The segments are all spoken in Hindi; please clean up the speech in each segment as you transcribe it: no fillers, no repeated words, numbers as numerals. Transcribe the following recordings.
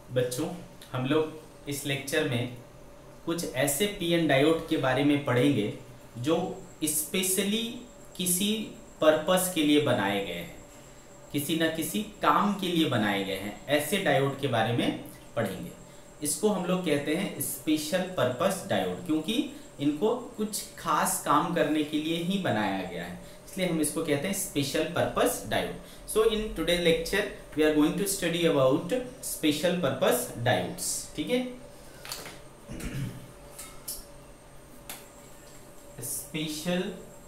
बच्चों, हम लोग इस लेक्चर में कुछ ऐसे पी एन डायोड के बारे में पढ़ेंगे जो स्पेशली किसी पर्पस के लिए बनाए गए हैं, किसी न किसी काम के लिए बनाए गए हैं। ऐसे डायोड के बारे में पढ़ेंगे। इसको हम लोग कहते हैं स्पेशल पर्पस डायोड, क्योंकि इनको कुछ खास काम करने के लिए ही बनाया गया है, इसलिए हम इसको कहते हैं special purpose diode. So in today lecture we are going to study about special purpose diodes. ठीक है, स्पेशल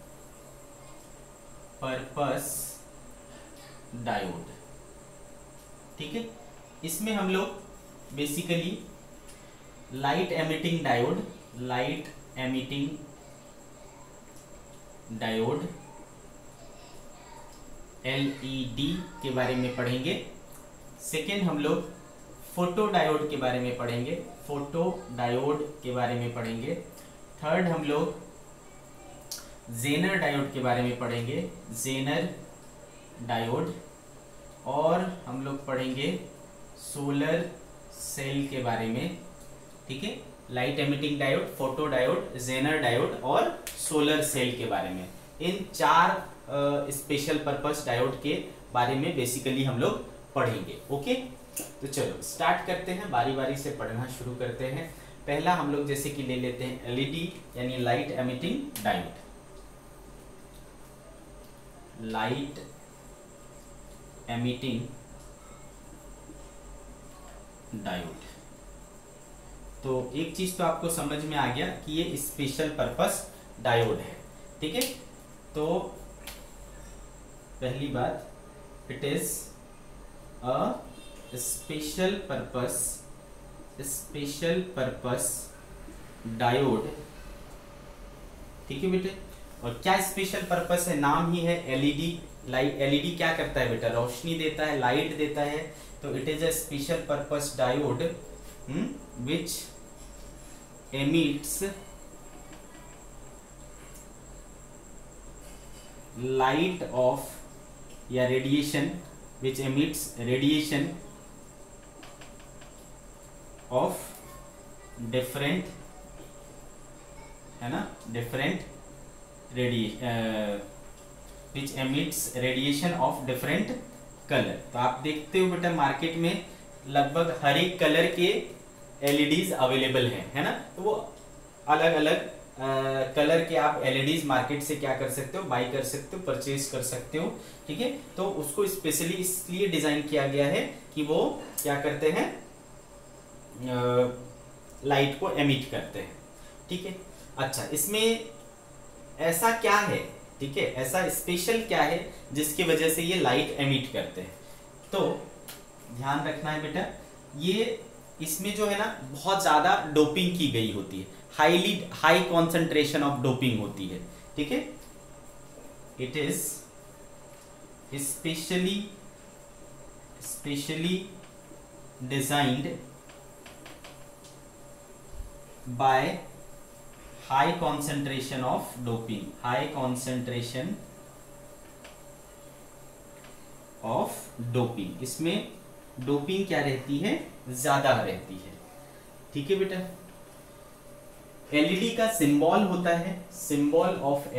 पर्पस डायोड। ठीक है, इसमें हम लोग basically light emitting diode LED के बारे में पढ़ेंगे। सेकेंड, हम लोग फोटो डायोड के बारे में पढ़ेंगे, थर्ड, हम लोग जेनर डायोड के बारे में पढ़ेंगे, जेनर डायोड। और हम लोग पढ़ेंगे सोलर सेल के बारे में। ठीक है, light emitting diode, photo diode, Zener diode और सोलर सेल के बारे में। इन चार स्पेशल पर्पस डायोड के बारे में बेसिकली हम लोग पढ़ेंगे। ओके, तो चलो स्टार्ट करते हैं, बारी बारी से पढ़ना शुरू करते हैं। पहला हम लोग जैसे कि ले लेते हैं LED यानी light emitting diode. Light emitting diode, तो एक चीज तो आपको समझ में आ गया कि ये स्पेशल पर्पस डायोड है। ठीक है, तो पहली बात, it is a special purpose diode. ठीक है बेटे, और क्या स्पेशल पर्पस है, नाम ही है LED। LED क्या करता है बेटा, रोशनी देता है, लाइट देता है। तो it is a special purpose diode which emits light of या radiation, which emits radiation of different, है ना, different which emits radiation of different color। तो आप देखते हो बेटा मार्केट में लगभग हर एक कलर के LEDs अवेलेबल हैं, है ना। तो वो अलग अलग कलर के आप LEDs मार्केट से क्या कर सकते हो, बाई कर सकते हो, परचेज कर सकते हो। ठीक है, तो उसको स्पेशली इसलिए डिजाइन किया गया है कि वो क्या करते हैं, लाइट को एमिट करते हैं। ठीक है, अच्छा, इसमें ऐसा क्या है, ठीक है, ऐसा स्पेशल क्या है जिसकी वजह से ये लाइट एमिट करते हैं। तो ध्यान रखना है बेटा, ये इसमें जो है ना बहुत ज्यादा डोपिंग की गई होती है, हाई कॉन्सेंट्रेशन ऑफ डोपिंग होती है। ठीक है, it is specially designed by high concentration of doping, इसमें डोपिंग क्या रहती है, ज्यादा रहती है। ठीक है बेटा, LED का सिंबल होता है, सिंबल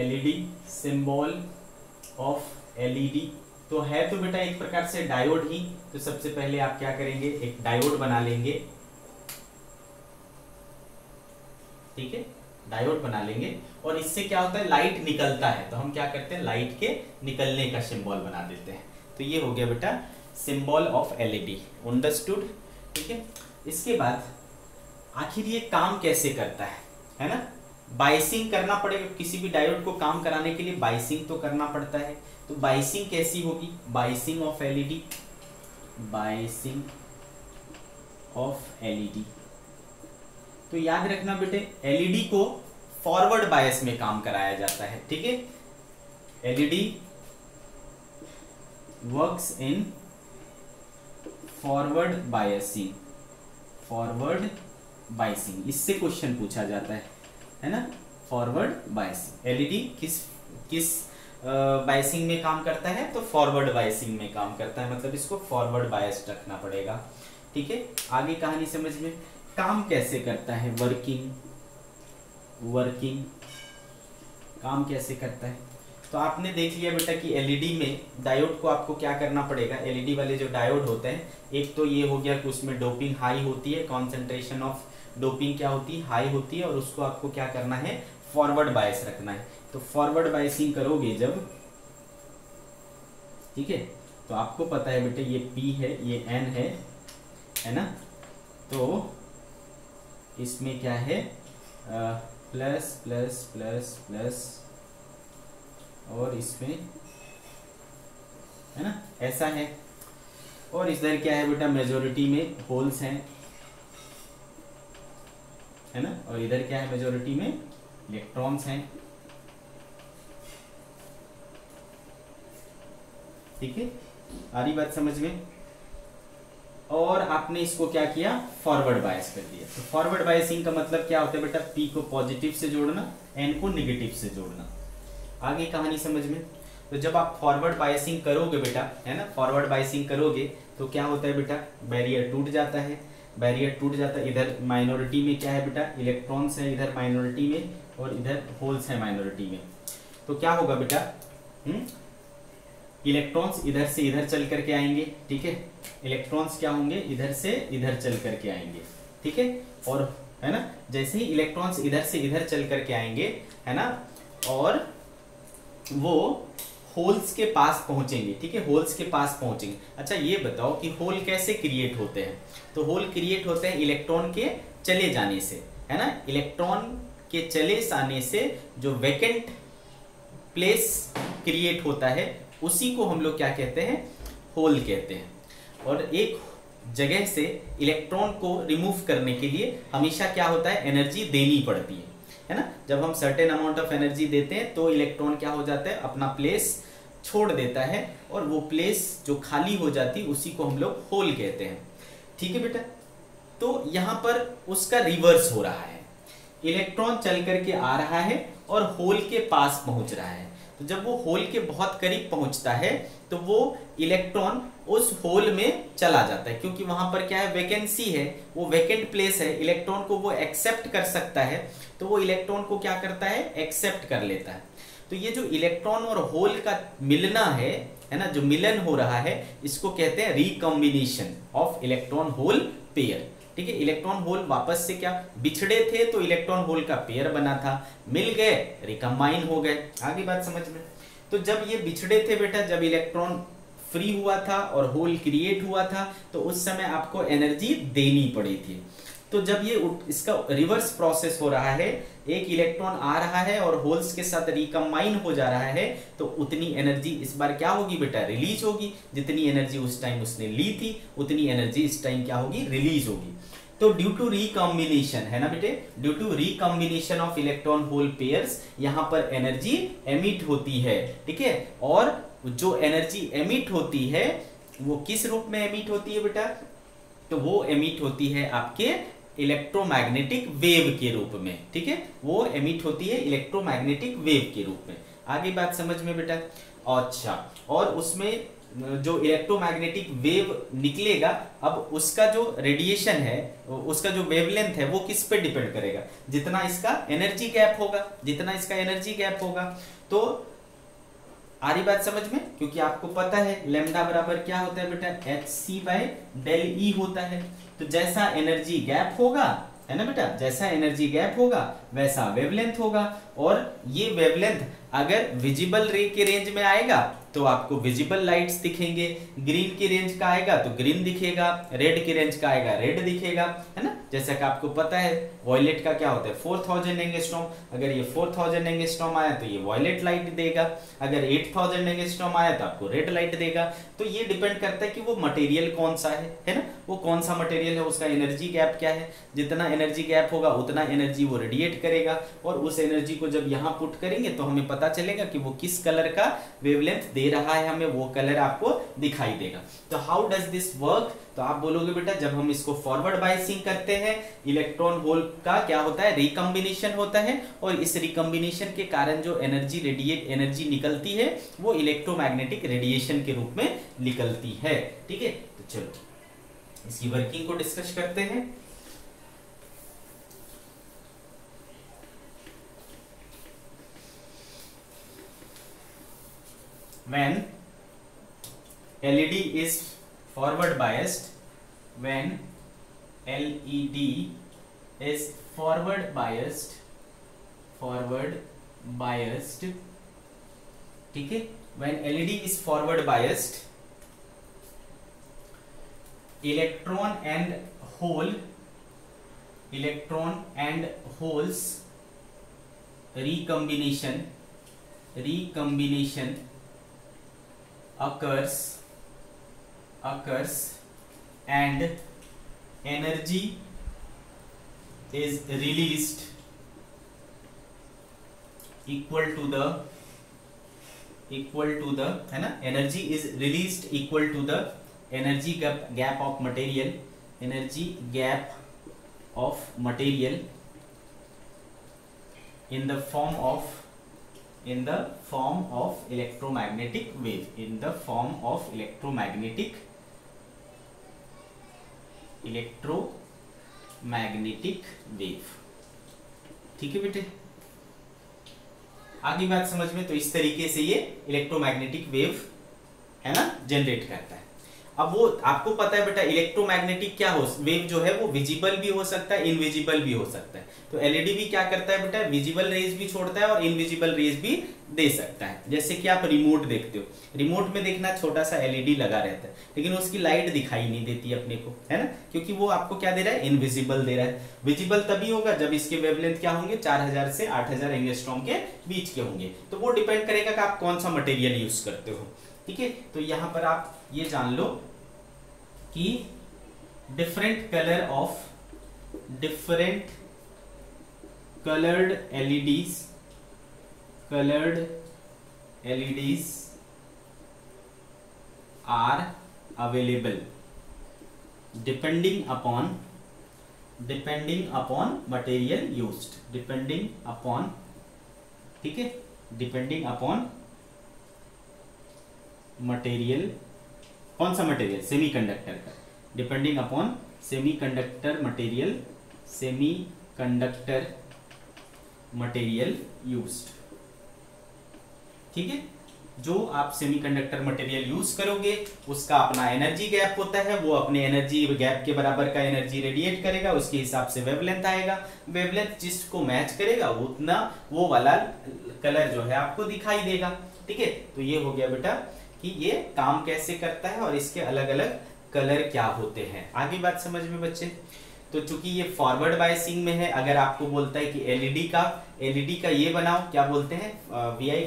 ऑफ LED तो है तो बेटा एक प्रकार से डायोड ही। तो सबसे पहले आप क्या करेंगे, एक डायोड बना लेंगे। ठीक है, डायोड बना लेंगे और इससे क्या होता है, लाइट निकलता है, तो हम क्या करते हैं, लाइट के निकलने का सिंबल बना देते हैं। तो ये हो गया बेटा सिंबल ऑफ LED, अंडरस्टूड। ठीक है, इसके बाद आखिर ये काम कैसे करता है ना, बाइसिंग करना पड़ेगा। किसी भी डायोड को काम कराने के लिए बाइसिंग तो करना पड़ता है। तो बाइसिंग कैसी होगी, बाइसिंग ऑफ LED। तो याद रखना बेटे, LED को फॉरवर्ड बायस में काम कराया जाता है। ठीक है, LED works in forward biasing, इससे क्वेश्चन पूछा जाता है ना, फॉरवर्ड बायसिंग। LED किस बायसिंग में काम करता है, तो फॉरवर्ड बायसिंग में काम करता है, मतलब इसको फॉरवर्ड बायस रखना पड़ेगा। ठीक है, आगे कहानी समझ में। काम कैसे करता है, वर्किंग काम कैसे करता है। तो आपने देख लिया बेटा कि एलईडी में डायोड को आपको क्या करना पड़ेगा। एलईडी वाले जो डायोड होते हैं, एक तो ये हो गया कि उसमें डोपिंग हाई होती है, कॉन्सेंट्रेशन ऑफ डोपिंग क्या होती है, हाई होती है, और उसको आपको क्या करना है, फॉरवर्ड बायस रखना है। तो फॉरवर्ड बायसिंग करोगे जब, ठीक है, तो आपको पता है बेटे ये P है, ये N है ना। तो इसमें क्या है, प्लस प्लस प्लस प्लस, और इसमें है ना, ऐसा है। और इधर क्या है बेटा, मेजोरिटी में होल्स हैं, है ना, और इधर क्या है, मेजोरिटी में इलेक्ट्रॉन्स हैं, ठीक है, आ रही बात समझ में। और आपने इसको क्या किया, फॉरवर्ड बायस कर दिया। तो फॉरवर्ड बायसिंग का मतलब क्या होता है बेटा, P को पॉजिटिव से जोड़ना, N को नेगेटिव से जोड़ना। आगे कहानी समझ में। तो जब आप फॉरवर्ड बायसिंग करोगे बेटा, है ना, फॉरवर्ड बायसिंग करोगे तो क्या होता है बेटा, बैरियर टूट जाता है, बैरियर टूट जाता है। इधर माइनॉरिटी में क्या है बेटा, इलेक्ट्रॉन्स है इधर माइनॉरिटी में, और इधर होल्स है माइनॉरिटी में। तो क्या होगा बेटा, इलेक्ट्रॉन्स इधर से इधर चल करके आएंगे, ठीक है, इलेक्ट्रॉन्स क्या होंगे, इधर से इधर चल करके आएंगे, ठीक है, और है ना, जैसे ही इलेक्ट्रॉन्स इधर से इधर चल करके आएंगे, है ना, और वो होल्स के पास पहुंचेंगे, ठीक है, होल्स के पास पहुंचेंगे। अच्छा ये बताओ कि होल कैसे क्रिएट होते हैं। तो होल क्रिएट होते हैं इलेक्ट्रॉन के चले जाने से, है ना, इलेक्ट्रॉन के चले आने से जो वैकेंट प्लेस क्रिएट होता है उसी को हम लोग क्या कहते हैं, होल कहते हैं। और एक जगह से इलेक्ट्रॉन को रिमूव करने के लिए हमेशा क्या होता है, एनर्जी देनी पड़ती है ना। जब हम सर्टेन अमाउंट ऑफ एनर्जी देते हैं तो इलेक्ट्रॉन क्या हो जाता है, अपना प्लेस छोड़ देता है, और वो प्लेस जो खाली हो जाती उसी को हम लोग होल कहते हैं, ठीक है बेटा। तो यहाँ पर उसका रिवर्स हो रहा है, इलेक्ट्रॉन चल करके आ रहा है और होल के पास पहुंच रहा है। तो जब वो होल के बहुत करीब पहुंचता है तो वो इलेक्ट्रॉन उस होल में चला जाता है, क्योंकि वहां पर क्या है, वैकेंसी है, वो वैकेंट प्लेस है, इलेक्ट्रॉन को वो एक्सेप्ट कर सकता है, तो वो इलेक्ट्रॉन को क्या करता है, एक्सेप्ट कर लेता है। तो ये जो इलेक्ट्रॉन और होल का मिलना है ना, जो मिलन हो रहा है, इसको कहते हैं recombination of electron hole pair, ठीक है। इलेक्ट्रॉन होल वापस से क्या बिछड़े थे तो इलेक्ट्रॉन होल का पेयर बना था, मिल गए, रिकम्बाइन हो गए। आगे बात समझ में। तो जब ये बिछड़े थे बेटा, जब इलेक्ट्रॉन फ्री हुआ था और होल क्रिएट हुआ था, तो उस समय आपको एनर्जी देनी पड़ी थी। तो जब ये इसका रिवर्स प्रोसेस हो रहा है, एक इलेक्ट्रॉन आ रहा है और होल्स के साथ रिकम्बाइन हो जा रहा है, तो उतनी एनर्जी इस बार क्या होगी बेटा, रिलीज होगी। जितनी एनर्जी उस टाइम उसने ली थी उतनी एनर्जी इस टाइम क्या होगी, रिलीज होगी। तो ड्यू टू रिकॉम्बिनेशन, है ना बेटे, due to recombination of electron hole pairs, यहाँ पर एनर्जी एमिट होती है, ठीक है। और जो एनर्जी एमिट होती है वो किस रूप में एमिट होती है बेटा, तो वो एमिट होती है आपके इलेक्ट्रोमैग्नेटिक वेव के रूप में, ठीक है, वो एमिट होती है इलेक्ट्रोमैग्नेटिक वेव के रूप में। आगे बात समझ में बेटा। अच्छा, और उसमें जो इलेक्ट्रोमैग्नेटिक वेव निकलेगा, अब उसका जो रेडिएशन है, उसका जो वेवलेंथ है, वो किस पे डिपेंड करेगा, जितना इसका एनर्जी गैप होगा, जितना इसका एनर्जी गैप होगा। तो आ रही बात समझ में, क्योंकि आपको पता है लैम्डा बराबर क्या होता है बेटा, hc/del E होता है। तो जैसा एनर्जी गैप होगा, है ना बेटा, जैसा एनर्जी गैप होगा वैसा वेवलेंथ होगा। और ये वेवलेंथ अगर विजिबल रे के रेंज में आएगा तो आपको विजिबल लाइट्स दिखेंगे, ग्रीन की रेंज का आएगा तो ग्रीन दिखेगा, रेड की रेंज का आएगा रेड दिखेगा, है ना। जैसा कि आपको पता है वॉयलेट का क्या होता है, 4000 एंगस्ट्रॉम। अगर ये 4000 एंगस्ट्रॉम आया तो ये वॉयलेट लाइट देगा, अगर 8000 एंगस्ट्रॉम आया तो आपको रेड लाइट देगा। तो ये डिपेंड करता है कि वो मटेरियल कौन सा है ना, वो कौन सा मटेरियल है, उसका एनर्जी गैप क्या है। जितना एनर्जी गैप होगा उतना एनर्जी वो रेडिएट करेगा, और उस एनर्जी को जब यहाँ पुट करेंगे तो हमें पता चलेगा कि वो किस कलर का वेवलेंथ दे रहा है, हमें वो कलर आपको दिखाई देगा। तो हाउ डज दिस वर्क, तो आप बोलोगे बेटा जब हम इसको फॉरवर्ड बायसिंग करते हैं, इलेक्ट्रॉन होल का क्या होता है, रिकॉम्बिनेशन होता है, और इस रिकॉम्बिनेशन के कारण जो एनर्जी निकलती है वो इलेक्ट्रोमैग्नेटिक रेडिएशन के रूप में निकलती है, ठीक है। तो चलो इसकी वर्किंग को डिस्कस करते हैं। When LED is forward biased, when LED is forward biased, ठीक है, when LED is forward biased, electron and holes recombination occurs and energy is released equal to the है ना, energy is released equal to the energy gap of material in the form of electromagnetic wave, ठीक है बेटे, आगे बात समझ में। तो इस तरीके से ये इलेक्ट्रोमैग्नेटिक वेव है ना जनरेट करता है। अब वो आपको पता है बेटा इलेक्ट्रोमैग्नेटिक क्या हो, वेव जो है वो विजिबल भी हो सकता है, इनविजिबल भी हो सकता है। तो एलईडी भी क्या करता है बेटा, विजिबल रेज भी छोड़ता है और इनविजिबल रेज भी दे सकता है। जैसे कि आप रिमोट देखते हो, रिमोट में देखना छोटा सा एलईडी लगा रहता है, लेकिन उसकी लाइट दिखाई नहीं देती अपने को, है ना, क्योंकि वो आपको क्या दे रहा है, इनविजिबल दे रहा है। विजिबल तभी होगा जब इसके वेवलेंथ क्या होंगे, 4000 से 8000 एंगस्ट्रॉम के बीच के होंगे। तो वो डिपेंड करेगा कि आप कौन सा मटेरियल यूज करते हो, ठीक है। तो यहाँ पर आप ये जान लो कि different colored LEDs are available depending upon material used, ठीक है, depending upon मटेरियल, कौन सा मटेरियल, सेमीकंडक्टर का, depending upon semiconductor material used, ठीक है। जो आप सेमीकंडक्टर मटेरियल यूज करोगे उसका अपना एनर्जी गैप होता है, वो अपने एनर्जी गैप के बराबर का एनर्जी रेडिएट करेगा, उसके हिसाब से वेवलेंथ आएगा। वेवलेंथ जिसको मैच करेगा उतना वो वाला कलर जो है आपको दिखाई देगा, ठीक है। तो ये हो गया बेटा कि ये काम कैसे करता है और इसके अलग अलग कलर क्या होते हैं। आगे बात समझ में बच्चे। तो चूंकि ये फॉरवर्ड बायसिंग में है, अगर आपको बोलता है कि एलईडी का ये बनाओ, क्या बोलते हैं, VI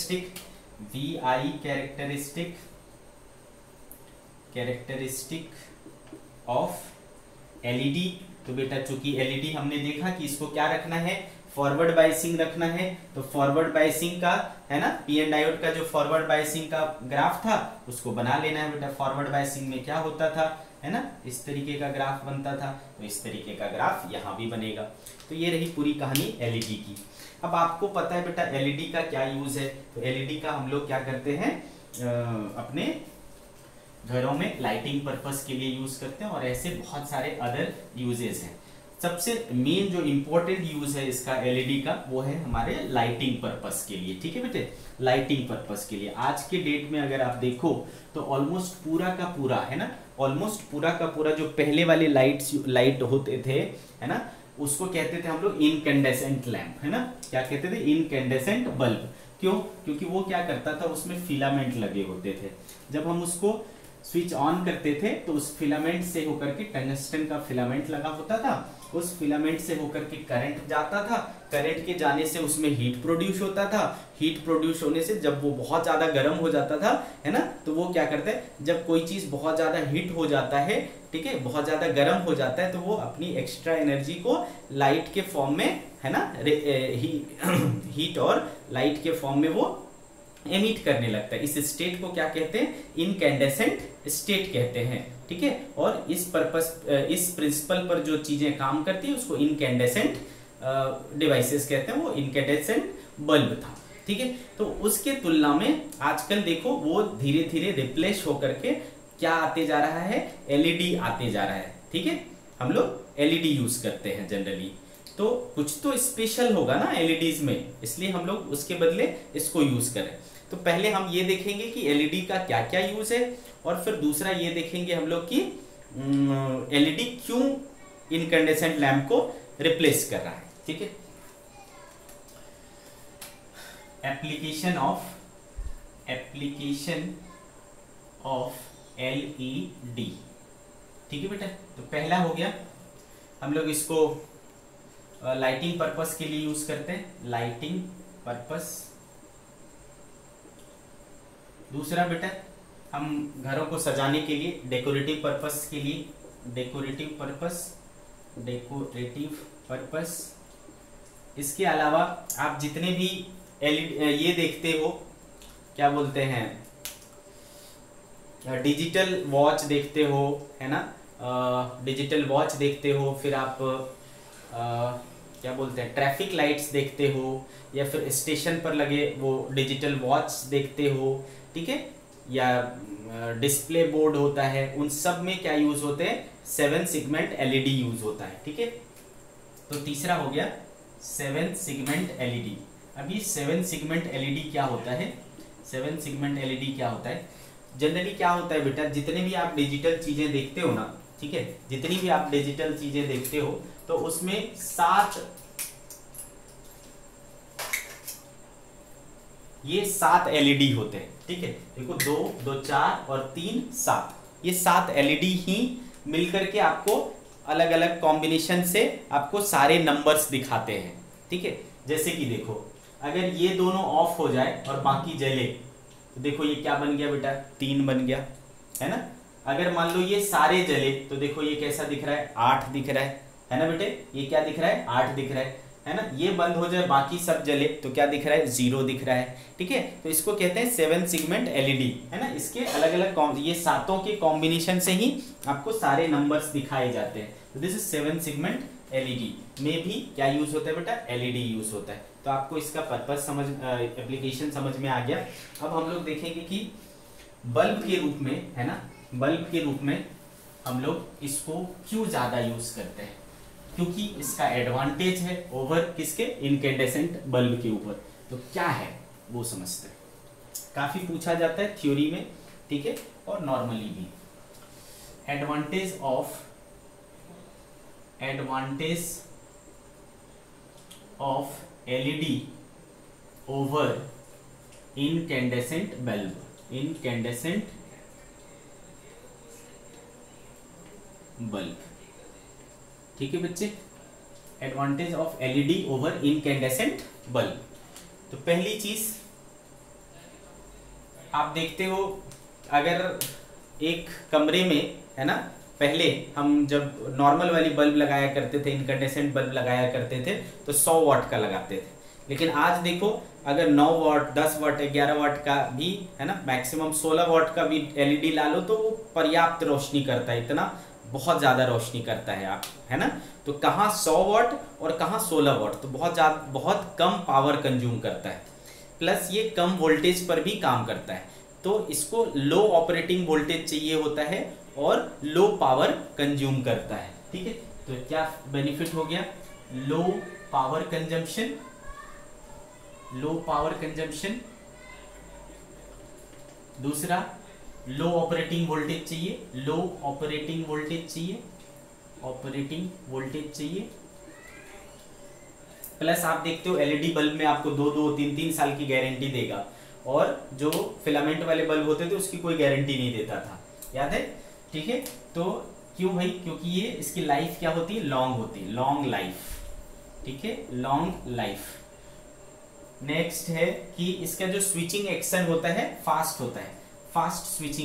कैरेक्टरिस्टिक ऑफ एलईडी। तो बेटा चूंकि एलईडी हमने देखा कि इसको क्या रखना है, फॉरवर्ड बायसिंग रखना है। तो फॉरवर्ड बायसिंग का है ना, पीएन डायोड का जो फॉरवर्ड बायसिंग का ग्राफ था उसको बना लेना है बेटा। फॉरवर्ड बायसिंग में क्या होता था, है ना, इस तरीके का ग्राफ बनता था, तो इस तरीके का ग्राफ यहाँ भी बनेगा। तो ये रही पूरी कहानी एलईडी की। अब आपको पता है बेटा एलईडी का क्या यूज है। तो एलईडी का हम लोग क्या करते हैं, अपने घरों में लाइटिंग पर्पस के लिए यूज करते हैं, और ऐसे बहुत सारे अदर यूजेस हैं। सबसे मेन जो इम्पोर्टेंट यूज है इसका एलईडी का, वो है हमारे लाइटिंग पर्पस के लिए, ठीक है बेटे, लाइटिंग पर्पस के लिए। आज के डेट में अगर आप देखो तो ऑलमोस्ट पूरा का पूरा, है ना, ऑलमोस्ट पूरा का पूरा जो पहले वाले लाइट होते थे, है ना, उसको कहते थे हम लोग इनकैंडेसेंट लैंप, है ना, क्या कहते थे, इनकैंडेसेंट बल्ब। क्यों, क्योंकि वो क्या करता था, उसमें फिलामेंट लगे होते थे। जब हम उसको स्विच ऑन करते थे तो उस फिलामेंट से होकर के, टंगस्टन का फिलामेंट लगा होता था, उस फिलामेंट से होकर के करंट जाता था, करंट के जाने से उसमें हीट प्रोड्यूस होता था, हीट प्रोड्यूस होने से जब वो बहुत ज़्यादा गर्म हो जाता था, है ना, तो वो क्या करते हैं, जब कोई चीज़ बहुत ज़्यादा हीट हो जाता है, ठीक है, बहुत ज़्यादा गर्म हो जाता है, तो वो अपनी एक्स्ट्रा एनर्जी को लाइट के फॉर्म में, है ना, हीट और लाइट के फॉर्म में वो एमिट करने लगता है। इस स्टेट को क्या कहते हैं, इनकैंडेसेंट स्टेट कहते हैं, ठीक है। और इस प्रिंसिपल पर जो चीजें काम करती है उसको इनकैंडेसेंट डिवाइसेस कहते हैं, वो इनकैंडेसेंट बल्ब था, ठीक है। तो उसके तुलना में आजकल देखो वो धीरे धीरे रिप्लेस होकर के क्या आते जा रहा है, एलईडी आते जा रहा है। ठीक है, हम लोग एलईडी यूज करते हैं जनरली, तो कुछ तो स्पेशल होगा ना एलईडीज में, इसलिए हम लोग उसके बदले इसको यूज करें। तो पहले हम ये देखेंगे कि एलईडी का क्या क्या यूज है, और फिर दूसरा ये देखेंगे हम लोग कि एलईडी क्यों इनकैंडेसेंट लैंप को रिप्लेस कर रहा है। ठीक है, एप्लीकेशन ऑफ एलईडी। ठीक है बेटा, तो पहला हो गया, हम लोग इसको लाइटिंग पर्पस के लिए यूज करते हैं, लाइटिंग पर्पस। दूसरा बेटा, हम घरों को सजाने के लिए, डेकोरेटिव पर्पस के लिए, डेकोरेटिव पर्पस। इसके अलावा आप जितने भी ये देखते हो, क्या बोलते हैं, डिजिटल वॉच देखते हो, है ना, डिजिटल वॉच देखते हो, फिर आप क्या बोलते हैं, ट्रैफिक लाइट्स देखते हो, या फिर स्टेशन पर लगे वो डिजिटल वॉच देखते हो। ठीक है, या डिस्प्ले बोर्ड होता है, उन सब में क्या यूज होते हैं, 7 सेगमेंट एलईडी यूज होता है। ठीक है, तो तीसरा हो गया 7 सेगमेंट एलईडी। अब ये 7 सेगमेंट एलईडी क्या होता है, 7 सेगमेंट एलईडी क्या होता है, जनरली क्या होता है बेटा, जितने भी आप डिजिटल चीजें देखते हो ना, ठीक है, जितनी भी आप डिजिटल चीजें देखते हो, तो उसमें 7 एलईडी होते हैं। ठीक है, देखो 2, 2, 4 और 3, 7, ये 7 एलईडी ही मिलकर के आपको अलग अलग कॉम्बिनेशन से आपको सारे नंबर्स दिखाते हैं। ठीक है, जैसे कि देखो, अगर ये दोनों ऑफ हो जाए और बाकी जले, तो देखो ये क्या बन गया बेटा, 3 बन गया, है ना। अगर मान लो ये सारे जले, तो देखो ये कैसा दिख रहा है, 8 दिख रहा है ना बेटे, ये क्या दिख रहा है, 8 दिख रहा है ना। ये बंद हो जाए, बाकी सब जले, तो क्या दिख रहा है, 0 दिख रहा है। ठीक है, तो इसको कहते हैं 7 सेगमेंट एलईडी, है ना। इसके अलग अलग ये सातों के कॉम्बिनेशन से ही आपको सारे नंबर्स दिखाए जाते हैं। तो दिस इज 7 सेगमेंट एलईडी में भी क्या यूज होता है बेटा, एलईडी यूज होता है। तो आपको इसका पर्पस समझ, एप्लीकेशन समझ में आ गया। अब हम लोग देखेंगे कि बल्ब के रूप में, है ना, बल्ब के रूप में हम लोग इसको क्यों ज्यादा यूज करते हैं, क्योंकि इसका एडवांटेज है ओवर किसके, इनकैंडेसेंट बल्ब के ऊपर। तो क्या है वो समझते हैं, काफी पूछा जाता है थ्योरी में, ठीक है, और नॉर्मली भी। Advantage of LED over incandescent bulb, ठीक है बच्चे, advantage of LED over incandescent bulb. तो पहली चीज आप देखते हो, अगर एक कमरे में, है ना, पहले हम जब नॉर्मल वाली बल्ब लगाया करते थे, इनकैंडेसेंट बल्ब लगाया करते थे, तो 100 वाट का लगाते थे। लेकिन आज देखो, अगर 9 वाट, 10 वाट, 11 वाट का भी, है ना, मैक्सिमम 16 वाट का भी एलईडी ला लो, तो वो पर्याप्त रोशनी करता है, इतना बहुत ज़्यादा रोशनी करता है, आप, है ना। तो कहाँ 100 वाट और कहाँ 16 वाट, तो बहुत कम पावर कंज्यूम करता है, प्लस ये कम वोल्टेज पर भी काम करता है। तो इसको लो ऑपरेटिंग वोल्टेज चाहिए होता है और लो पावर कंज्यूम करता है। ठीक है, तो क्या बेनिफिट हो गया, लो पावर कंजम्पशन। दूसरा, लो ऑपरेटिंग वोल्टेज चाहिए, प्लस आप देखते हो एलईडी बल्ब में आपको 2-2, 3-3 साल की गारंटी देगा, और जो फिलामेंट वाले बल्ब होते थे उसकी कोई गारंटी नहीं देता था, याद है। ठीक है, तो क्यों भाई, क्योंकि ये इसकी लाइफ क्या होती है, लॉन्ग लाइफ। ठीक है, लॉन्ग लाइफ। नेक्स्ट है कि इसका जो स्विचिंग एक्शन होता है फास्ट होता है, फास्ट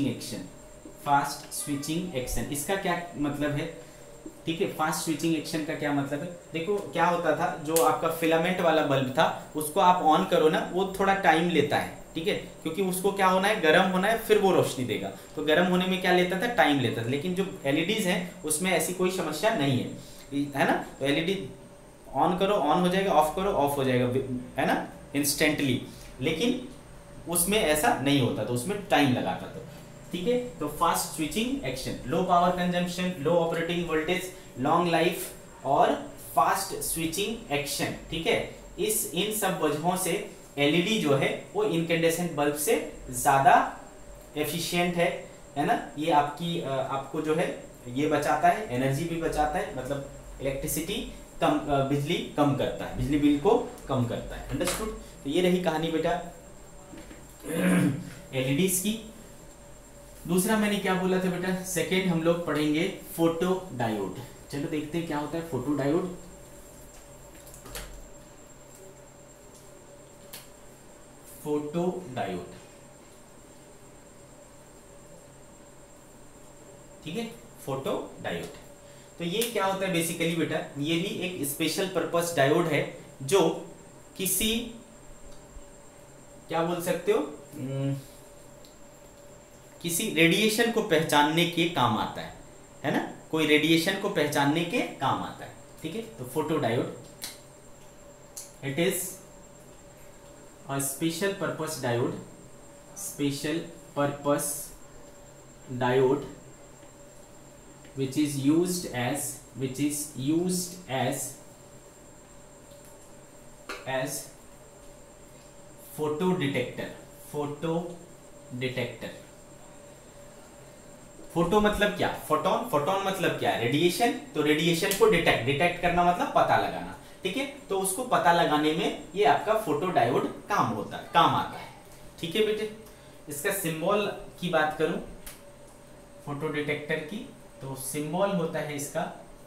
स्विचिंग एक्शन। इसका क्या मतलब है, ठीक है, फास्ट स्विचिंग एक्शन का क्या मतलब है, देखो क्या होता था, जो आपका फिलामेंट वाला बल्ब था उसको आप ऑन करो ना, वो थोड़ा टाइम लेता है, ठीक है, क्योंकि उसको क्या होना है, गर्म होना है, फिर वो रोशनी देगा। तो गर्म होने में क्या लेता था, टाइम लेता था। लेकिन जो एलईडीज हैं उसमें ऐसी कोई समस्या नहीं है ना। तो एलईडी ऑन करो, ऑन हो जाएगा, ऑफ करो, ऑफ हो जाएगा, है ना, इंस्टेंटली। लेकिन उसमें ऐसा नहीं होता, तो उसमें टाइम लगाता था। ठीक है। तो fast switching action, low power consumption, low operating voltage, long life और फास्ट स्विचिंग एक्शन, ठीक है। इन सब वजहों से एलईडी जो है वो इनकैंडेसेंट बल्ब से ज्यादा एफिशिएंट है ना। ये आपको जो है ये बचाता है, एनर्जी भी बचाता है, मतलब इलेक्ट्रिसिटी कम, बिजली कम करता है, बिजली बिल को कम करता है। अंडरस्टूड। तो ये रही कहानी बेटा एलईडीज की। दूसरा मैंने क्या बोला था बेटा, सेकेंड हम लोग पढ़ेंगे फोटो डायोड। चलो देखते हैं क्या होता है फोटो डायोड। फोटो डायोड, ठीक है, फोटो डायोड। तो ये क्या होता है बेसिकली बेटा, ये भी एक स्पेशल पर्पस डायोड है जो किसी, क्या बोल सकते हो, किसी रेडिएशन को पहचानने के काम आता है ना, कोई रेडिएशन को पहचानने के काम आता है, ठीक है। तो photo diode, it is a special purpose diode, special purpose diode which is used as photo detector। Photo मतलब क्या, फोटोन मतलब क्या, रेडिएशन। तो रेडिएशन को डिटेक्ट करना मतलब पता लगाना, ठीक है। तो उसको पता लगाने में ये आपका फोटो डायोड काम आता है, ठीक है बेटे। इसका सिंबल की बात करूं फोटो डिटेक्टर की, तो सिंबल होता है इसका,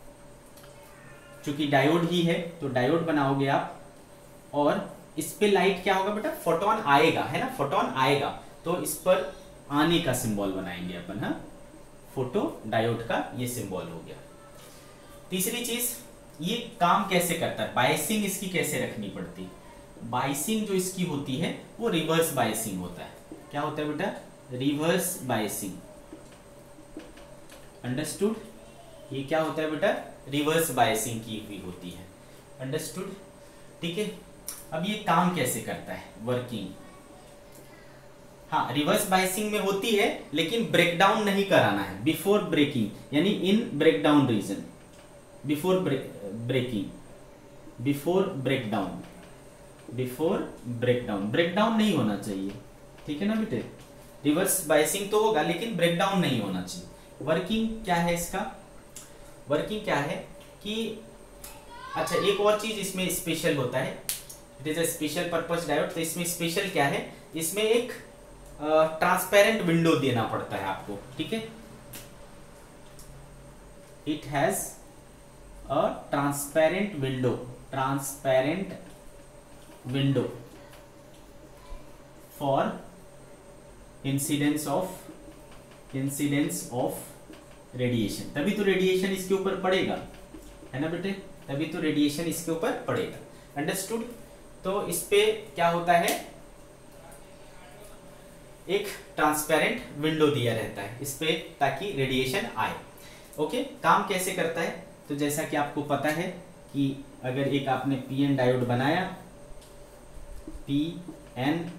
चूंकि डायोड ही है तो डायोड बनाओगे आप, और इस पे लाइट क्या होगा बेटा, फोटोन आएगा, है ना, फोटोन आएगा, तो इस पर आने का सिंबल बनाएंगे अपन। हाँ, फोटो डायोड का ये सिंबल हो गया। तीसरी चीज, ये काम कैसे करता है, बायसिंग इसकी कैसे रखनी पड़ती है। बायसिंग जो इसकी होती है वो रिवर्स बायसिंग होता है। क्या होता है बेटा, रिवर्स बायसिंग। अंडरस्टूड। ये क्या होता है बेटा, रिवर्स बायसिंग की हुई होती है। अंडरस्टूड, ठीक है। अब ये काम कैसे करता है, वर्किंग। हाँ, रिवर्स बायसिंग में होती है, लेकिन ब्रेकडाउन नहीं कराना है बिफोर ब्रेकिंग, यानी in breakdown region, before breakdown नहीं होना चाहिए, ठीक है ना बेटे। रिवर्स बायसिंग तो होगा लेकिन ब्रेकडाउन नहीं होना चाहिए। वर्किंग क्या है इसका, वर्किंग क्या है कि, अच्छा एक और चीज इसमें स्पेशल होता है, it is a special purpose diode. तो इसमें स्पेशल क्या है, इसमें एक ट्रांसपेरेंट विंडो देना पड़ता है आपको, ठीक है। It has a transparent window for incidence of radiation. तभी तो रेडिएशन इसके ऊपर पड़ेगा, है ना बेटे, तभी तो रेडिएशन इसके ऊपर पड़ेगा। अंडरस्टूड। तो इस पे क्या होता है, एक ट्रांसपेरेंट विंडो दिया रहता है इस पे, ताकि रेडिएशन आए। ओके, काम कैसे करता है, तो जैसा कि आपको पता है कि अगर एक आपने पीएन डायोड बनाया, पीएन,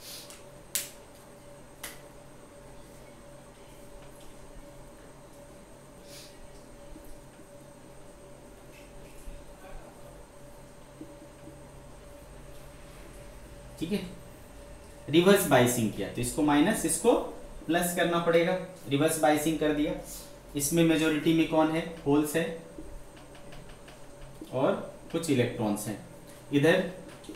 ठीक है, रिवर्स बाइसिंग किया तो इसको माइनस, इसको प्लस करना पड़ेगा। रिवर्स बाइसिंग कर दिया। इसमें मेजोरिटी में कौन है, होल्स है और कुछ इलेक्ट्रॉन्स हैं। इधर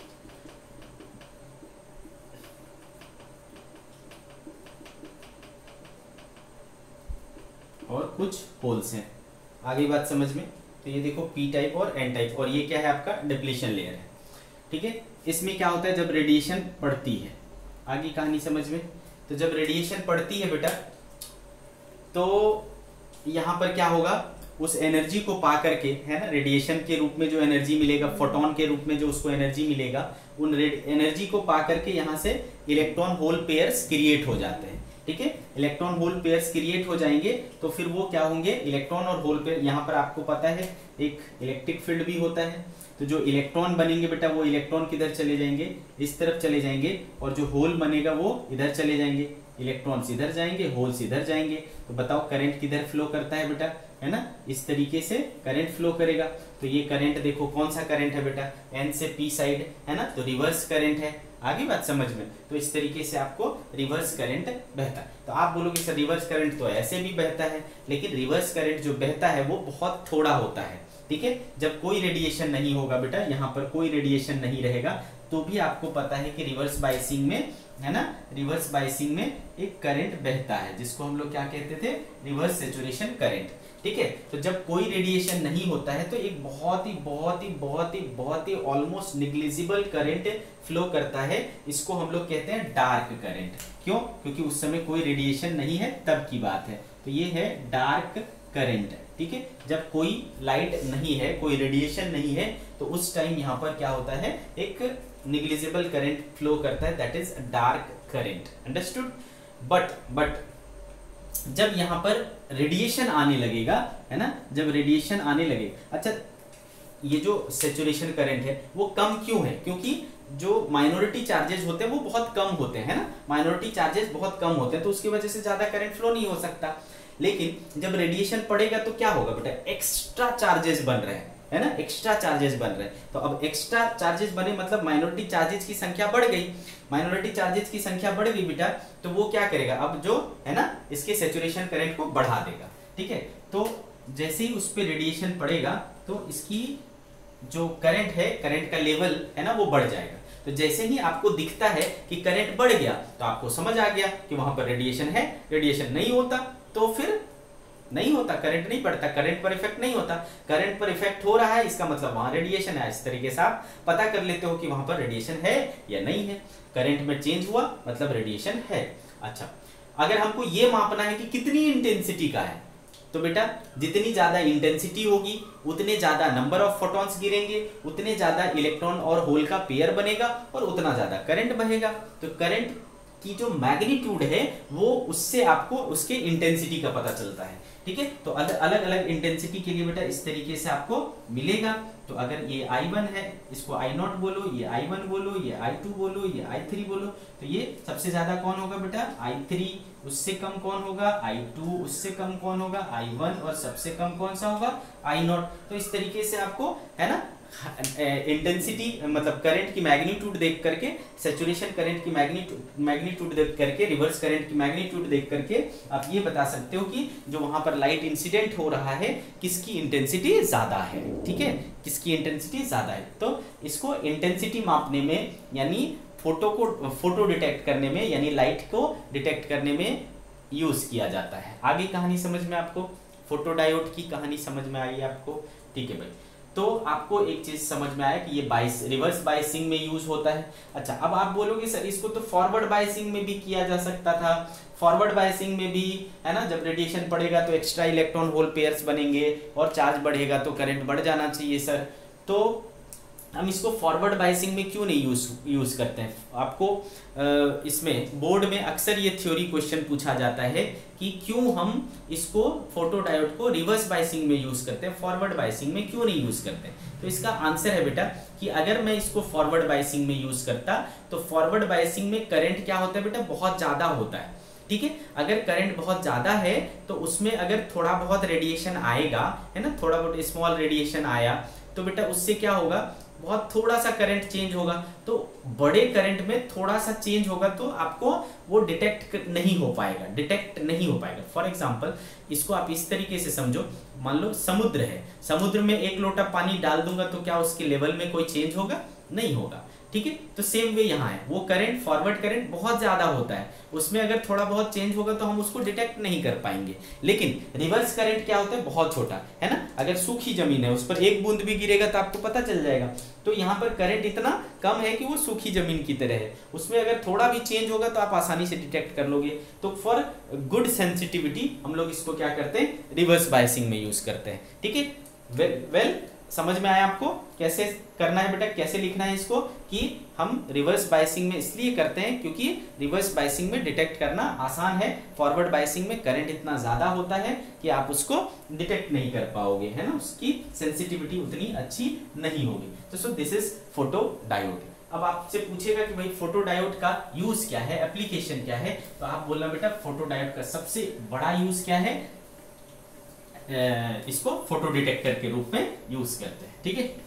और कुछ होल्स हैं। आगे बात समझ में। तो ये देखो पी टाइप और एन टाइप, और ये क्या है आपका डिप्लीशन लेयर है, ठीक है। इसमें क्या होता है, जब रेडिएशन पड़ती है, आगे कहानी समझ में। तो जब रेडिएशन पड़ती है बेटा, तो यहाँ पर क्या होगा, उस एनर्जी को पा करके, है ना, रेडिएशन के रूप में जो एनर्जी मिलेगा, फोटोन के रूप में जो उसको एनर्जी मिलेगा, उन एनर्जी को पा करके यहाँ से इलेक्ट्रॉन होल पेयर्स क्रिएट हो जाते हैं, ठीक है। इलेक्ट्रॉन होल पेयर्स क्रिएट हो जाएंगे तो फिर वो क्या होंगे, इलेक्ट्रॉन और होल पेयर। यहाँ पर आपको पता है एक इलेक्ट्रिक फील्ड भी होता है, तो जो इलेक्ट्रॉन बनेंगे बेटा, वो इलेक्ट्रॉन किधर चले जाएंगे, इस तरफ चले जाएंगे, और जो होल बनेगा वो इधर चले जाएंगे, इलेक्ट्रॉन्स इधर जाएंगे, होल्स इधर जाएंगे। तो बताओ करंट किधर फ्लो करता है बेटा, है ना, इस तरीके से करंट फ्लो करेगा। तो ये करंट देखो कौन सा करंट है बेटा, एन से पी साइड, है ना, तो रिवर्स करंट है। आगे बात समझ में, तो इस तरीके से आपको रिवर्स करंट बहता है। तो आप बोलोगे सर रिवर्स करंट तो ऐसे भी बहता है, लेकिन रिवर्स करंट जो बहता है वो बहुत थोड़ा होता है, ठीक है। जब कोई रेडिएशन नहीं होगा बेटा, यहाँ पर कोई रेडिएशन नहीं रहेगा, तो भी आपको पता है कि रिवर्स बायसिंग में, है ना, रिवर्स बायसिंग में एक करंट बहता है, जिसको हम लोग क्या कहते थे, रिवर्स सैचुरेशन करंट, ठीक है। तो जब कोई रेडिएशन नहीं होता है तो एक बहुत ही ऑलमोस्ट निग्लिजिबल करंट फ्लो करता है। इसको हम लोग कहते हैं डार्क करंट। क्यों? क्योंकि उस समय कोई रेडिएशन नहीं है, तब की बात है। तो ये है डार्क करंट, ठीक है। जब कोई लाइट नहीं है, कोई रेडिएशन नहीं है, तो उस टाइम यहाँ पर क्या होता है, एक निग्लिजिबल करंट फ्लो करता है, that is dark current. Understood? But जब यहाँ पर रेडिएशन आने लगेगा, है ना, जब रेडिएशन आने लगे, अच्छा ये जो सैचुरेशन करंट है वो कम क्यों है? क्योंकि जो माइनॉरिटी चार्जेस होते हैं वो बहुत कम होते हैं ना, माइनॉरिटी चार्जेस बहुत कम होते हैं, तो उसकी वजह से ज्यादा करंट फ्लो नहीं हो सकता। लेकिन जब रेडिएशन पड़ेगा तो क्या होगा बेटा, एक्स्ट्रा चार्जेस बन रहे हैं, है ना, एक्स्ट्रा चार्जेस बन रहे हैं। तो अब एक्स्ट्रा चार्जेस बने मतलब माइनॉरिटी चार्जेस की संख्या बढ़ गई, माइनॉरिटी चार्जेस की संख्या बढ़ गई बेटा, तो वो क्या करेगा, अब जो है ना इसके सैचुरेशन करंट को बढ़ा देगा, ठीक है। तो जैसे ही उस पर रेडिएशन पड़ेगा तो इसकी जो करंट है, करंट का लेवल है ना, वो बढ़ जाएगा। तो जैसे ही आपको दिखता है कि करंट बढ़ गया, तो आपको समझ आ गया कि वहां पर रेडिएशन है। रेडिएशन नहीं होता तो फिर नहीं होता, करंट नहीं पड़ता, करंट पर इफेक्ट नहीं होता। करंट पर इफेक्ट हो रहा है, इसका मतलब वहां रेडिएशन है। इस तरीके से आप पता कर लेते हो कि वहां पर रेडिएशन है या नहीं है। करंट में चेंज हुआ मतलब रेडिएशन है। अच्छा, अगर हमको ये मापना है कि कितनी इंटेंसिटी का है, तो बेटा जितनी ज्यादा इंटेंसिटी होगी उतने ज्यादा नंबर ऑफ फोटॉन्स गिरेंगे, उतने ज्यादा इलेक्ट्रॉन और होल का पेयर बनेगा और उतना ज्यादा करंट बहेगा। तो करंट की जो मैग्नीट्यूड है वो उससे आपको उसके इंटेंसिटी का पता चलता है, ठीक है। तो अलग अलग इंटेंसिटी के लिए बेटा इस तरीके से आपको मिलेगा। तो अगर ये I1 है, इसको I0 बोलो, ये I1 बोलो, ये I2 बोलो, ये I3 बोलो, तो ये सबसे ज्यादा कौन होगा बेटा, I3, उससे कम कौन होगा, I2, उससे कम कौन होगा, I1, और सबसे कम कौन सा होगा, I0। तो इस तरीके से आपको, है ना, इंटेंसिटी मतलब करंट की मैग्नीट्यूड देख करके, सैचुरेशन करंट की मैग्नीट्यूड देख करके, रिवर्स करंट की मैग्नीट्यूड देख करके आप ये बता सकते हो कि जो वहां पर लाइट इंसिडेंट हो रहा है किसकी इंटेंसिटी ज्यादा है, ठीक है, किसकी इंटेंसिटी ज्यादा है। तो इसको इंटेंसिटी मापने में, यानी फोटो डिटेक्ट करने में, यानी लाइट को डिटेक्ट करने में यूज किया जाता है। आगे कहानी समझ में आपको, फोटो डायोड की कहानी समझ में आई आपको, ठीक है भाई। तो आपको एक चीज समझ में आया कि ये रिवर्स बायसिंग में यूज होता है। अच्छा, अब आप बोलोगे सर इसको तो फॉरवर्ड बायसिंग में भी किया जा सकता था। फॉरवर्ड बायसिंग में भी, है ना, जब रेडिएशन पड़ेगा तो एक्स्ट्रा इलेक्ट्रॉन होल पेयर्स बनेंगे और चार्ज बढ़ेगा तो करंट बढ़ जाना चाहिए सर। तो हम इसको फॉरवर्ड बायसिंग में क्यों नहीं यूज करते हैं? आपको इसमें बोर्ड में अक्सर ये थ्योरी क्वेश्चन पूछा जाता है कि क्यों हम इसको फोटो डायोड को रिवर्स बायसिंग में यूज करते हैं, फॉरवर्ड बायसिंग में क्यों नहीं यूज करते? तो इसका आंसर है बेटा कि अगर मैं इसको फॉरवर्ड बायसिंग में यूज करता तो फॉरवर्ड बायसिंग में करंट क्या होता है बेटा, बहुत ज्यादा होता है, ठीक है। अगर करंट बहुत ज्यादा है तो उसमें अगर थोड़ा बहुत रेडिएशन आएगा, है ना, थोड़ा बहुत स्मॉल रेडिएशन आया तो बेटा उससे क्या होगा, बहुत थोड़ा सा करंट चेंज होगा। तो बड़े करंट में थोड़ा सा चेंज होगा तो आपको वो डिटेक्ट नहीं हो पाएगा, फॉर एग्जांपल इसको आप इस तरीके से समझो, मान लो समुद्र है, समुद्र में 1 लोटा पानी डाल दूंगा तो क्या उसके लेवल में कोई चेंज होगा? नहीं होगा, ठीक है। तो सेम वे यहाँ है, वो करंट, फॉरवर्ड करंट बहुत ज्यादा होता है, उसमें अगर थोड़ा बहुत चेंज होगा तो हम उसको डिटेक्ट नहीं कर पाएंगे। लेकिन रिवर्स करंट क्या होता है, बहुत छोटा, है ना, अगर सूखी जमीन है उस पर 1 बूंद भी गिरेगा तो आपको पता चल जाएगा। तो यहाँ पर करंट इतना कम है कि वो सूखी जमीन की तरह है, उसमें अगर थोड़ा भी चेंज होगा तो आप आसानी से डिटेक्ट कर लोगे। तो फॉर गुड सेंसिटिविटी हम लोग इसको क्या करते हैं, रिवर्स बायसिंग में यूज करते हैं, ठीक है। वेल समझ में आया आपको कैसे करना है बेटा, कैसे लिखना है इसको, कि हम रिवर्स बायसिंग में इसलिए करते हैं क्योंकि रिवर्स बायसिंग में डिटेक्ट करना आसान है। फॉरवर्ड बायसिंग में करंट इतना ज्यादा होता है कि आप उसको डिटेक्ट नहीं कर पाओगे, है ना, उसकी सेंसिटिविटी उतनी अच्छी नहीं होगी। तो so this is photo diode, अब आपसे पूछेगा कि भाई फोटो डायोड का यूज क्या है, एप्लीकेशन क्या है, तो आप बोलना बेटा फोटो डायोड का सबसे बड़ा यूज क्या है, इसको फोटो डिटेक्टर के रूप में यूज करते हैं। ठीक है,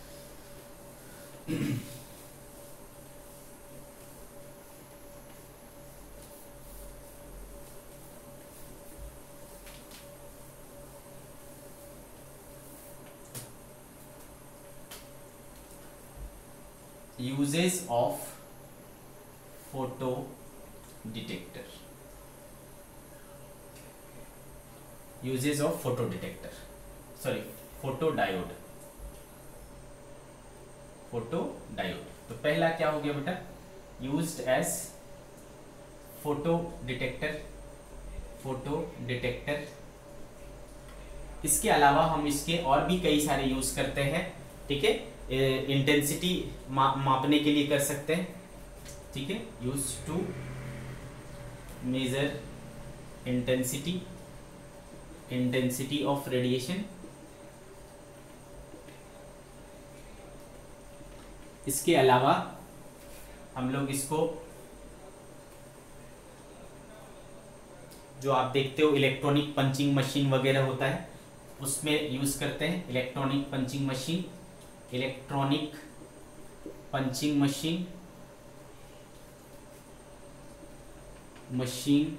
uses of photo detector, uses of photo detector, sorry photo diode, photo diode. तो पहला क्या हो गया बेटा, used as photo detector, photo detector. इसके अलावा हम इसके और भी कई सारे यूज करते हैं। ठीक है, इंटेंसिटी मापने के लिए कर सकते हैं। ठीक है, use to measure intensity, intensity of radiation. इसके अलावा हम लोग इसको, जो आप देखते हो इलेक्ट्रॉनिक पंचिंग मशीन वगैरह होता है उसमें यूज करते हैं। Electronic punching machine, electronic punching machine, machine,